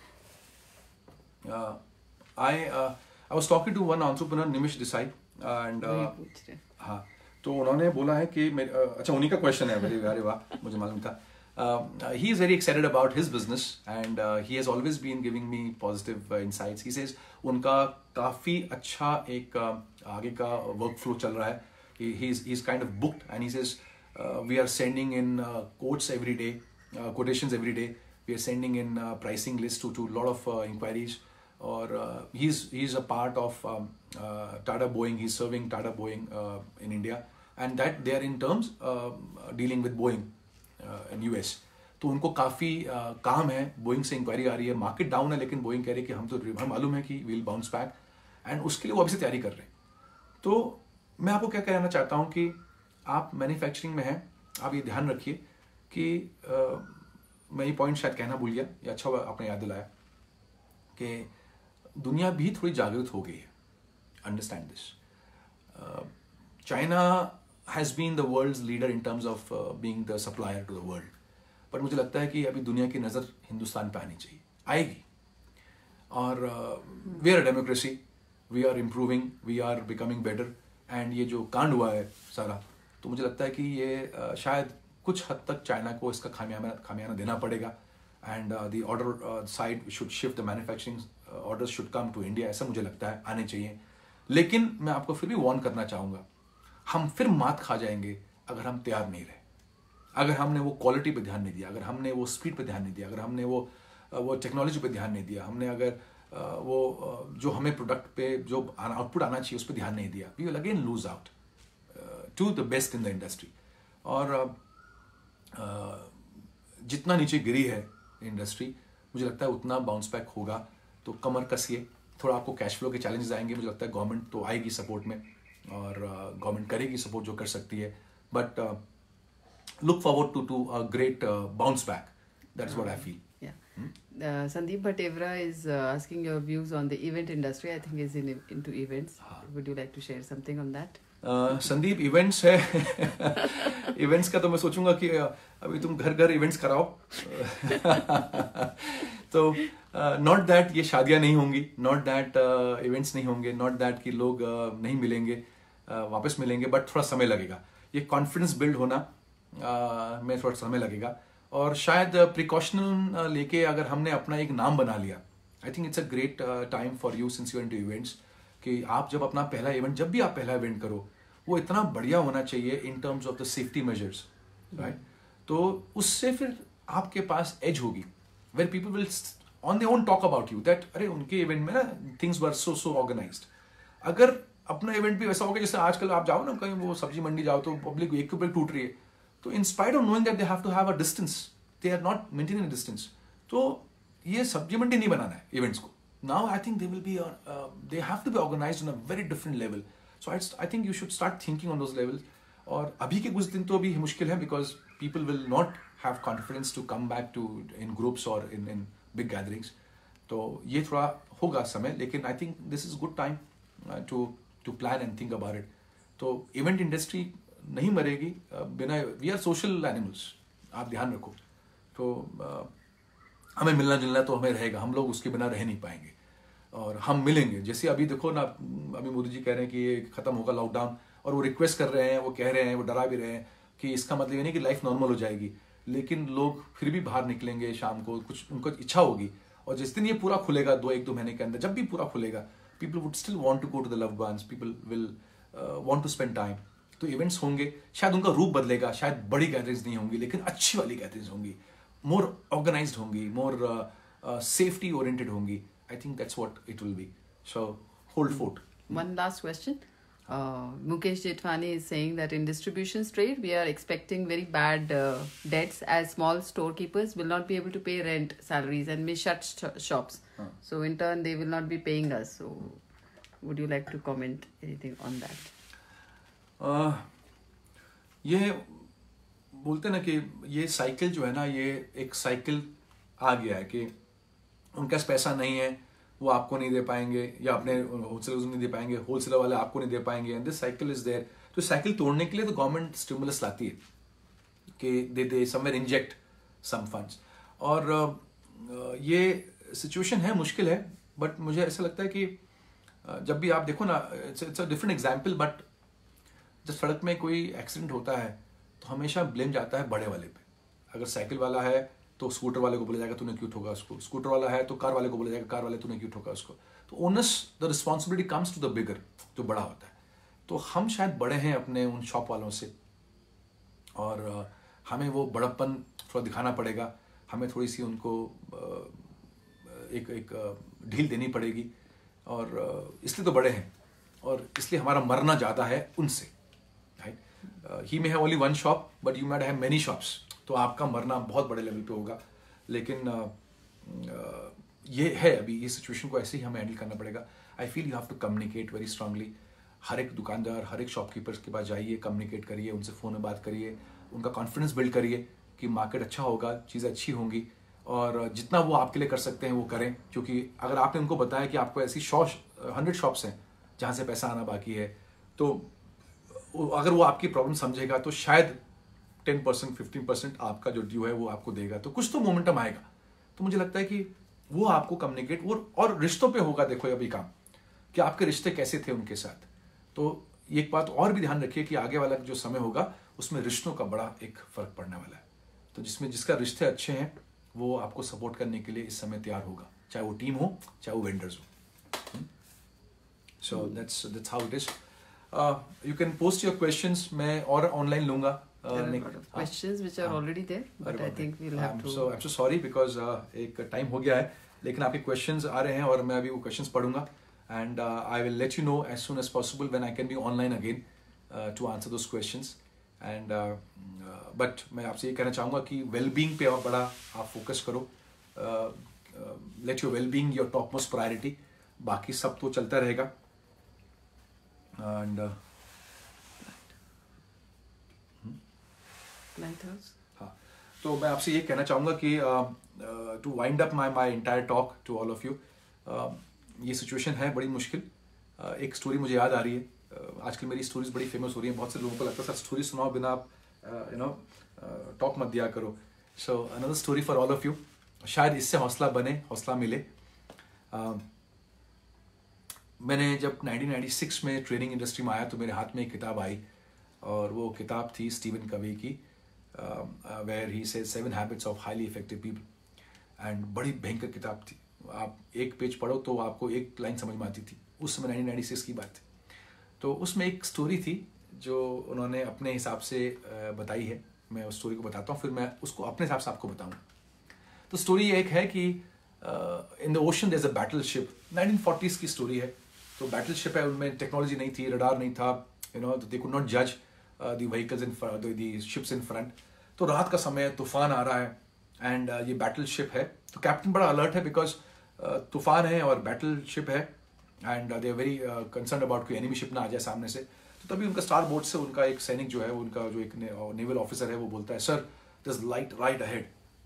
I was talking to one entrepreneur Nimish Desai and हाँ, तो उन्होंने बोला है कि अच्छा, उन्हीं का क्वेश्चन है। अरे वाह, मुझे मालूम था। He is very excited about his business and he has always been giving me positive insights. He says उनका काफ़ी अच्छा एक आगे का workflow चल रहा है. He's kind of booked and he says we are sending in quotes every day, quotations every day. We are sending in pricing lists to lot of inquiries. Or he's a part of Tata Boeing. He's serving Tata Boeing in India, and that they are in terms dealing with Boeing. In US. तो उनको काफ़ी काम है. Boeing से inquiry आ रही है. Market down है लेकिन बोइंग कह रही है कि हम मालूम है कि विल बाउंस बैक एंड उसके लिए वो अभी से तैयारी कर रहे हैं. तो मैं आपको क्या कहना चाहता हूँ कि आप मैन्युफैक्चरिंग में हैं, आप ये ध्यान रखिए कि मैं ये पॉइंट शायद कहना भूल गया, या अच्छा हुआ आपने याद दिलाया कि दुनिया भी थोड़ी जागरूक हो गई है. Understand this. China has been the world's leader in terms of being the supplier to the world. पर मुझे लगता है कि अभी दुनिया की नज़र हिंदुस्तान पे आनी चाहिए, आएगी. और we are a democracy, we are improving, we are becoming better. and ये जो कांड हुआ है सारा, तो मुझे लगता है कि ये शायद कुछ हद तक चाइना को इसका खामियाना देना पड़ेगा. And the order side should shift, the manufacturing orders should come to India. ऐसा मुझे लगता है आने चाहिए. लेकिन मैं आपको फिर भी वार्न करना चाहूँगा, हम फिर मात खा जाएंगे अगर हम तैयार नहीं रहे, अगर हमने वो क्वालिटी पे ध्यान नहीं दिया, अगर हमने वो स्पीड पे ध्यान नहीं दिया, अगर हमने वो टेक्नोलॉजी पे ध्यान नहीं दिया, हमने अगर वो जो हमें प्रोडक्ट पे जो आउटपुट आना चाहिए उस पर ध्यान नहीं दिया, we will again lose out to the best in the industry. और जितना नीचे गिरी है इंडस्ट्री, मुझे लगता है उतना बाउंस बैक होगा. तो कमर कसिए. थोड़ा आपको कैश फ्लो के चैलेंजेस आएंगे, मुझे लगता है गवर्नमेंट तो आएगी सपोर्ट में और गवर्नमेंट करेगी सपोर्ट जो कर सकती है. But look forward to a great bounce back. That's what I feel. Sandeep Bhatevra is asking your views on the event industry. I think is into events. Would you like to share something on that? Sandeep, events है. Events का तो मैं सोचूंगा कि अभी तुम घर घर इवेंट्स कराओ. तो नॉट दैट ये शादियां नहीं होंगी, नॉट दैट इवेंट्स नहीं होंगे, नॉट दैट कि लोग नहीं मिलेंगे, वापस मिलेंगे, बट थोड़ा समय लगेगा. ये कॉन्फिडेंस बिल्ड होना में थोड़ा समय लगेगा. और शायद प्रिकॉशनल लेके अगर हमने अपना एक नाम बना लिया, I think it's a great time for you since you are into events, कि आप जब अपना पहला इवेंट, जब भी आप पहला इवेंट करो, वो इतना बढ़िया होना चाहिए in terms of the safety measures, right. तो उससे फिर आपके पास एज होगी, where people will on their own talk about you that अरे उनके इवेंट में ना थिंग्स वर सो ऑर्गेनाइज्ड. अगर अपना इवेंट भी वैसा होगा जैसे आजकल आप जाओ ना कहीं वो सब्जी मंडी जाओ तो पब्लिक एक के ऊपर टूट रही है, तो in spite of knowing that they have to have a distance, they are not maintaining a distance. तो ये सब्जी मंडी नहीं बनाना है इवेंट्स को. Now I think they will be they have to be organized on a very different level. So I think you should start thinking on those levels. और अभी के कुछ दिन तो अभी मुश्किल है because people will not have confidence to come back to in groups or in big gatherings. तो ये थोड़ा होगा समय, लेकिन I think this is good time to plan and think about it. तो event industry नहीं मरेगी बिना, we are social animals, आप ध्यान रखो. तो हमें मिलना जुलना तो हमें रहेगा, हम लोग उसके बिना रह नहीं पाएंगे और हम मिलेंगे. जैसे अभी देखो ना, अभी मोदी जी कह रहे हैं कि ये खत्म होगा लॉकडाउन, और वो रिक्वेस्ट कर रहे हैं, वो कह रहे हैं, वो डरा भी रहे हैं कि इसका मतलब ये नहीं कि लाइफ नॉर्मल हो जाएगी, लेकिन लोग फिर भी बाहर निकलेंगे शाम को, कुछ उनको इच्छा होगी. और जिस दिन ये पूरा खुलेगा 2-1-2 महीने के अंदर, जब भी पूरा खुलेगा, people would still want to go to the loved ones, people will want to spend time. तो इवेंट्स होंगे, शायद उनका रूप बदलेगा, शायद बड़ी गैदरिंग्स नहीं होंगी, लेकिन अच्छी वाली गैदरिंग्स होंगी, more organized होंगी, more safety oriented होंगी. I think that's what it will be. So hold fort. One last question. Mukesh Jetwani is saying that in distribution trade we are expecting very bad debts, as small storekeepers will not be able to pay rent, salaries, and may shut shops. So in turn they will not be paying us. So would you like to comment anything on that? ये बोलते ना कि ये cycle जो है ना, ये एक साइकिल आ गया है कि उनके पास पैसा नहीं है वो आपको नहीं दे पाएंगे, या अपने होलसेलर्स नहीं दे पाएंगे, होलसेलर वाले आपको नहीं दे पाएंगे, and this cycle is there. तो साइकिल तोड़ने के लिए तो गवर्नमेंट स्टिमुलस लाती है कि they somewhere inject some funds. और ये सिचुएशन है, मुश्किल है, बट मुझे ऐसा लगता है कि जब भी आप देखो ना, it's a different example, but जब सड़क में कोई एक्सीडेंट होता है तो हमेशा ब्लेम जाता है बड़े वाले पे। अगर साइकिल वाला है तो स्कूटर वाले को बोला जाएगा तूने क्यों ठोका उसको, स्कूटर वाला है तो कार वाले को बोला जाएगा कार वाले तूने क्यों ठोका उसको। तो onus the responsibility comes to the bigger, जो बड़ा होता है। तो हम शायद बड़े हैं अपने उन शॉप वालों से, और हमें वो बड़प्पन थोड़ा दिखाना पड़ेगा, हमें थोड़ी सी उनको एक ढील देनी पड़ेगी, और इसलिए तो बड़े हैं, और इसलिए हमारा मरना ज़्यादा है उनसे। He may have only one shop but you might have many shops, तो आपका मरना बहुत बड़े लेवल पे होगा। लेकिन ये है, अभी ये सिचुएशन को ऐसे ही हमें हैंडल करना पड़ेगा। I feel you have to communicate very strongly. हर एक दुकानदार, हर एक शॉपकीपर्स के पास जाइए, कम्युनिकेट करिए, उनसे फ़ोन में बात करिए, उनका कॉन्फिडेंस बिल्ड करिए कि मार्केट अच्छा होगा, चीज़ें अच्छी होंगी, और जितना वो आपके लिए कर सकते हैं वो करें। क्योंकि अगर आपने उनको बताया कि आपको ऐसी 100 शॉप्स हैं जहाँ से पैसा आना बाकी है, तो अगर वो आपकी प्रॉब्लम समझेगा तो शायद 10% 15% आपका जो ड्यू है वो आपको देगा, तो कुछ तो मोमेंटम आएगा। तो मुझे लगता है कि वो आपको कम्युनिकेट, वो और रिश्तों पे होगा। देखो अभी काम कि आपके रिश्ते कैसे थे उनके साथ। तो एक बात और भी ध्यान रखिए कि आगे वाला जो समय होगा उसमें रिश्तों का बड़ा एक फर्क पड़ने वाला है। तो जिसका रिश्ते अच्छे हैं वो आपको सपोर्ट करने के लिए इस समय तैयार होगा, चाहे वो टीम हो, चाहे वो वेंडर्स हो। So that's how it is. You can post your questions, मैं और ऑनलाइन लूंगा। There are a lot of questions which are already there, but I think we'll have to. I'm so sorry because एक time हो गया है, लेकिन आपके questions आ रहे हैं और मैं अभी वो questions पढ़ूंगा, and I will let you know as soon as possible when I can be online again to answer those questions. And but मैं आपसे ये कहना चाहूँगा कि well-being पे और बड़ा आप focus करो। Let your well-being your topmost priority, बाकी सब तो चलता रहेगा। And Lighthouse. हाँ, तो मैं आपसे ये कहना चाहूँगा कि to wind up my entire talk to all of you, ये सिचुएशन है बड़ी मुश्किल। एक स्टोरी मुझे याद आ रही है, आजकल मेरी स्टोरीज बड़ी फेमस हो रही हैं, बहुत से लोगों को लगता है सर स्टोरी सुनाओ बिना आप टॉक मत दिया करो। So another story for all of you, शायद इससे हौसला बने, हौसला मिले। मैंने जब 1996 में ट्रेनिंग इंडस्ट्री में आया तो मेरे हाथ में एक किताब आई, और वो किताब थी स्टीवन कवी की, where he says 7 habits of highly effective people. And बड़ी भयंकर किताब थी, आप एक पेज पढ़ो तो आपको एक लाइन समझ में आती थी। उस समय 1996 की बात थी। तो उसमें एक स्टोरी थी जो उन्होंने अपने हिसाब से बताई है। मैं उस स्टोरी को बताता हूँ, फिर मैं उसको अपने हिसाब से आपको बताऊँ। तो स्टोरी एक है कि in the ocean there is a battleship. 1940s की स्टोरी है। तो बैटल शिप है, उनमें टेक्नोलॉजी नहीं थी, रडार नहीं था, दे कुड नॉट जज the vehicles in the ships in front. तो रात का समय, तूफान आ रहा है, एंड ये बैटल शिप है। तो कैप्टन बड़ा अलर्ट है बिकॉज तूफान है और बैटल शिप है, and they are very concern about कोई एनिमी शिप ना आ जाए सामने से। तो तभी उनका स्टार बोर्ड से उनका एक सैनिक जो है, उनका जो एक नेवल ऑफिसर है, वो बोलता है sir this light right ahead.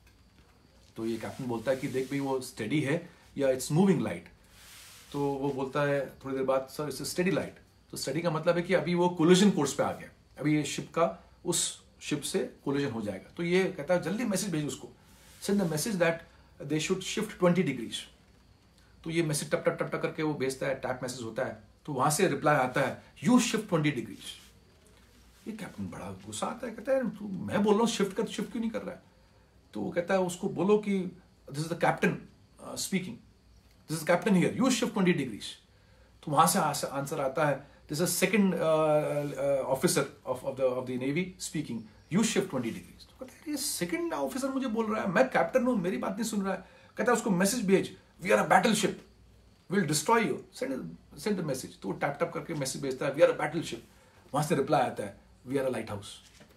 तो ये कैप्टन बोलता है कि देख भाई वो स्टेडी है या इट्स मूविंग लाइट। तो वो बोलता है थोड़ी देर बाद सर इट्स स्टेडी लाइट। तो स्टेडी का मतलब है कि अभी वो कोलिजन कोर्स पे आ गया, अभी ये शिप का उस शिप से कोलिजन हो जाएगा। तो ये कहता है जल्दी मैसेज भेज उसको, send the message that they should shift 20 degrees. तो ये मैसेज टप टप टप टप करके वो भेजता है, टैप मैसेज होता है। तो वहां से रिप्लाई आता है यू शिफ्ट 20 डिग्रीज। ये कैप्टन बड़ा गुस्सा आता है, कहता है तू मैं बोल रहा हूँ शिफ्ट कर, शिफ्ट क्यों नहीं कर रहा है। तो वो कहता है उसको बोलो कि this is the captain speaking, this is captain here, you shift 20 degrees. तो वहां से आंसर आता है this is second officer of the navy speaking, you shift 20 degrees. तो कहता है ये सेकंड ऑफिसर मुझे बोल रहा है, मैं कैप्टन हूं, मेरी बात नहीं सुन रहा है। कहता है उसको मैसेज भेज, we are a battleship, will destroy you, send the message. तो टैप टैप करके मैसेज भेजता है we are a battleship. वहां से रिप्लाई आता है we are a lighthouse.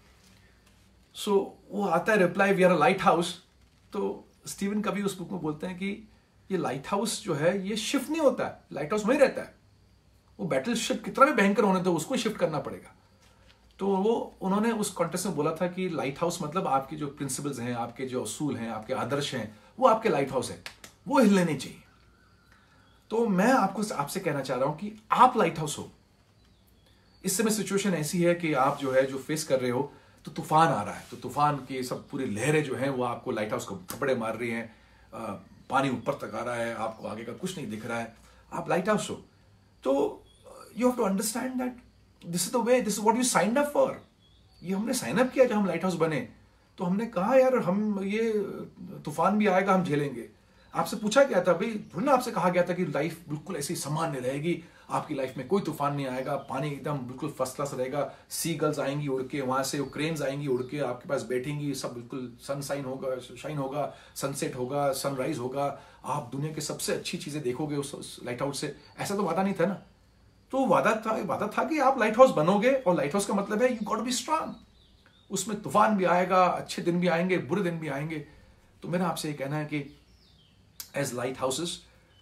So वो आता है reply we are a lighthouse. तो स्टीवन कभी उस बुक में बोलते हैं कि ये लाइट हाउस जो है ये शिफ्ट नहीं होता है, लाइट हाउस वहीं रहता है। वो बैटल शिप कितना भी भयंकर होने तो उसको शिफ्ट करना पड़ेगा। तो वो उन्होंने उस कॉन्टेक्स्ट में बोला था कि लाइट हाउस मतलब आपके जो प्रिंसिपल्स हैं, आपके जो असूल हैं, आपके आदर्श हैं, वो आपके लाइट हाउस है, वो हिलने नहीं चाहिए। तो मैं आपसे कहना चाह रहा हूं कि आप लाइट हाउस हो। इस समय सिचुएशन ऐसी है कि आप जो है जो फेस कर रहे हो, तो तूफान आ रहा है, तो तूफान की सब पूरी लहरें जो हैं वो आपको लाइट हाउस को थपड़े मार रही हैं, पानी ऊपर तक आ रहा है, आपको आगे का कुछ नहीं दिख रहा है, आप लाइट हाउस हो। तो you have to understand that this is the way, this is what you signed up for. ये हमने साइन अप किया जब हम लाइट हाउस बने, तो हमने कहा यार हम ये तूफान भी आएगा हम झेलेंगे। आपसे पूछा गया था भाई, थोड़ी ना आपसे कहा गया था कि लाइफ बिल्कुल ऐसी सामान्य रहेगी, आपकी लाइफ में कोई तूफान नहीं आएगा, पानी एकदम बिल्कुल फर्स्ट क्लास रहेगा, सी गर्ल्स आएंगी उड़ के, वहां से क्रेन्स आएंगी उड़ के आपके पास बैठेंगी, सब बिल्कुल शाइन होगा, सनसेट होगा, सनराइज होगा, आप दुनिया की सबसे अच्छी चीजें देखोगे उस लाइट हाउस से। ऐसा तो वादा नहीं था ना। तो वादा था कि आप लाइट हाउस बनोगे, और लाइट हाउस का मतलब है you got to be strong. उसमें तूफान भी आएगा, अच्छे दिन भी आएंगे, बुरे दिन भी आएंगे। तो मेरा आपसे ये कहना है कि as lighthouses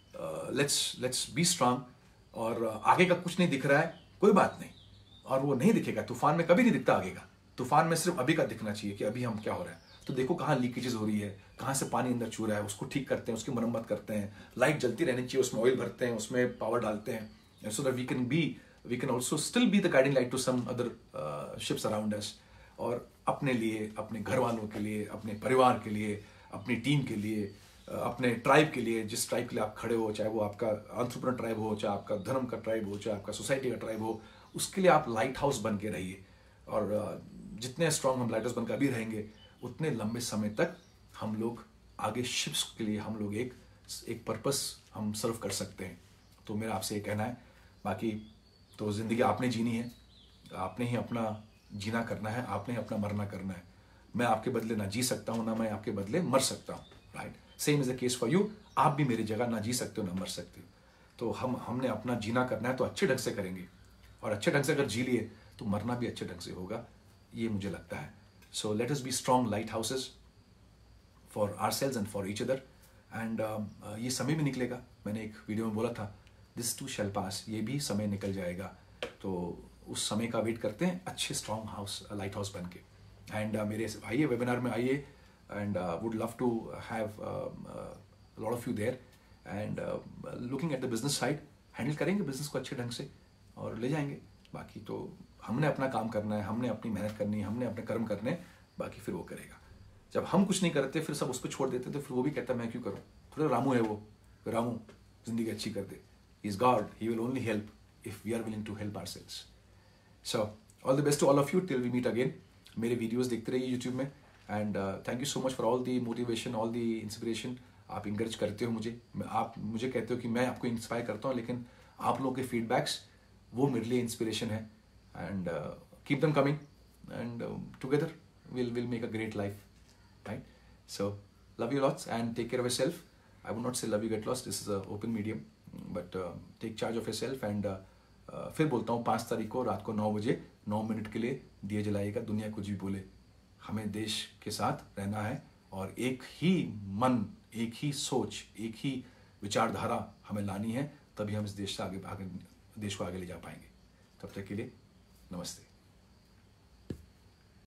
let's be strong. और आगे का कुछ नहीं दिख रहा है, कोई बात नहीं, और वो नहीं दिखेगा, तूफान में कभी नहीं दिखता आगे का। तूफान में सिर्फ अभी का दिखना चाहिए कि अभी हम क्या हो रहा है। तो देखो कहाँ लीकेजेस हो रही है, कहाँ से पानी अंदर छू रहा है, उसको ठीक करते हैं, उसकी मरम्मत करते हैं, लाइट जलती रहनी चाहिए, उसमें ऑयल भरते हैं, उसमें पावर डालते हैं, so that we can also still be the guiding light to some other ships around us. और अपने लिए, अपने घर वालों के लिए, अपने परिवार के लिए, अपनी टीम के लिए, अपने ट्राइब के लिए, जिस ट्राइब के लिए आप खड़े हो, चाहे वो आपका एंटरप्रेन्योर ट्राइब हो, चाहे आपका धर्म का ट्राइब हो, चाहे आपका सोसाइटी का ट्राइब हो, उसके लिए आप लाइट हाउस बन के रहिए। और जितने स्ट्रांग हम लाइट हाउस बनकर अभी रहेंगे, उतने लंबे समय तक हम लोग आगे शिप्स के लिए हम लोग एक पर्पस हम सर्व कर सकते हैं। तो मेरा आपसे ये कहना है। बाकी तो जिंदगी आपने जीनी है, आपने ही अपना जीना करना है, आपने ही अपना मरना करना है। मैं आपके बदले ना जी सकता हूं, ना मैं आपके बदले मर सकता हूं, right. Same is the case for you. आप भी मेरी जगह ना जी सकते हो, ना मर सकते हो। तो हमने अपना जीना करना है, तो अच्छे ढंग से करेंगे, और अच्छे ढंग से अगर जी लिए तो मरना भी अच्छे ढंग से होगा, ये मुझे लगता है। So let us be strong lighthouses for ourselves and for each other. And ये समय भी निकलेगा, मैंने एक वीडियो में बोला था, दिस टू शैल पास, ये भी समय निकल जाएगा। तो उस समय का वेट करते हैं, अच्छे स्ट्रॉन्ग हाउस, लाइट हाउस बन के। एंड मेरे आइए वेबिनार में आइए, and would love to have a lot of you there, and looking at the business side, handle करेंगे बिजनेस को अच्छे ढंग से और ले जाएंगे। बाकी तो हमने अपना काम करना है, हमने अपनी मेहनत करनी है, हमने अपने कर्म करने, बाकी फिर वो करेगा। जब हम कुछ नहीं करते, फिर सब उसको छोड़ देते, तो फिर वो भी कहता है मैं क्यों करूँ, थोड़ा रामू है वो, रामू जिंदगी अच्छी कर दे। He is God, he will only help if we are willing to help ourselves. So all the best to all of you, till we meet again. मेरे वीडियोस देखते रहिए यूट्यूब में, and thank you so much for all the motivation, all the inspiration. आप encourage करते हो मुझे, आप मुझे कहते हो कि मैं आपको इंस्पायर करता हूँ, लेकिन आप लोगों के फीडबैक्स वो मेरे लिए इंस्पिरेशन है। And keep them coming, and together we'll make a great life, right? So love you lots and take care of yourself. I would not say love you get lost, this is a open medium, but take charge of yourself. And फिर बोलता हूँ 5 तारीख को रात को 9 बजे 9 minute के लिए दिए जलाइएगा, दुनिया कुछ भी बोले, हमें देश के साथ रहना है, और एक ही मन, एक ही सोच, एक ही विचारधारा हमें लानी है, तभी हम इस देश से देश को आगे ले जा पाएंगे। तब तक के लिए नमस्ते।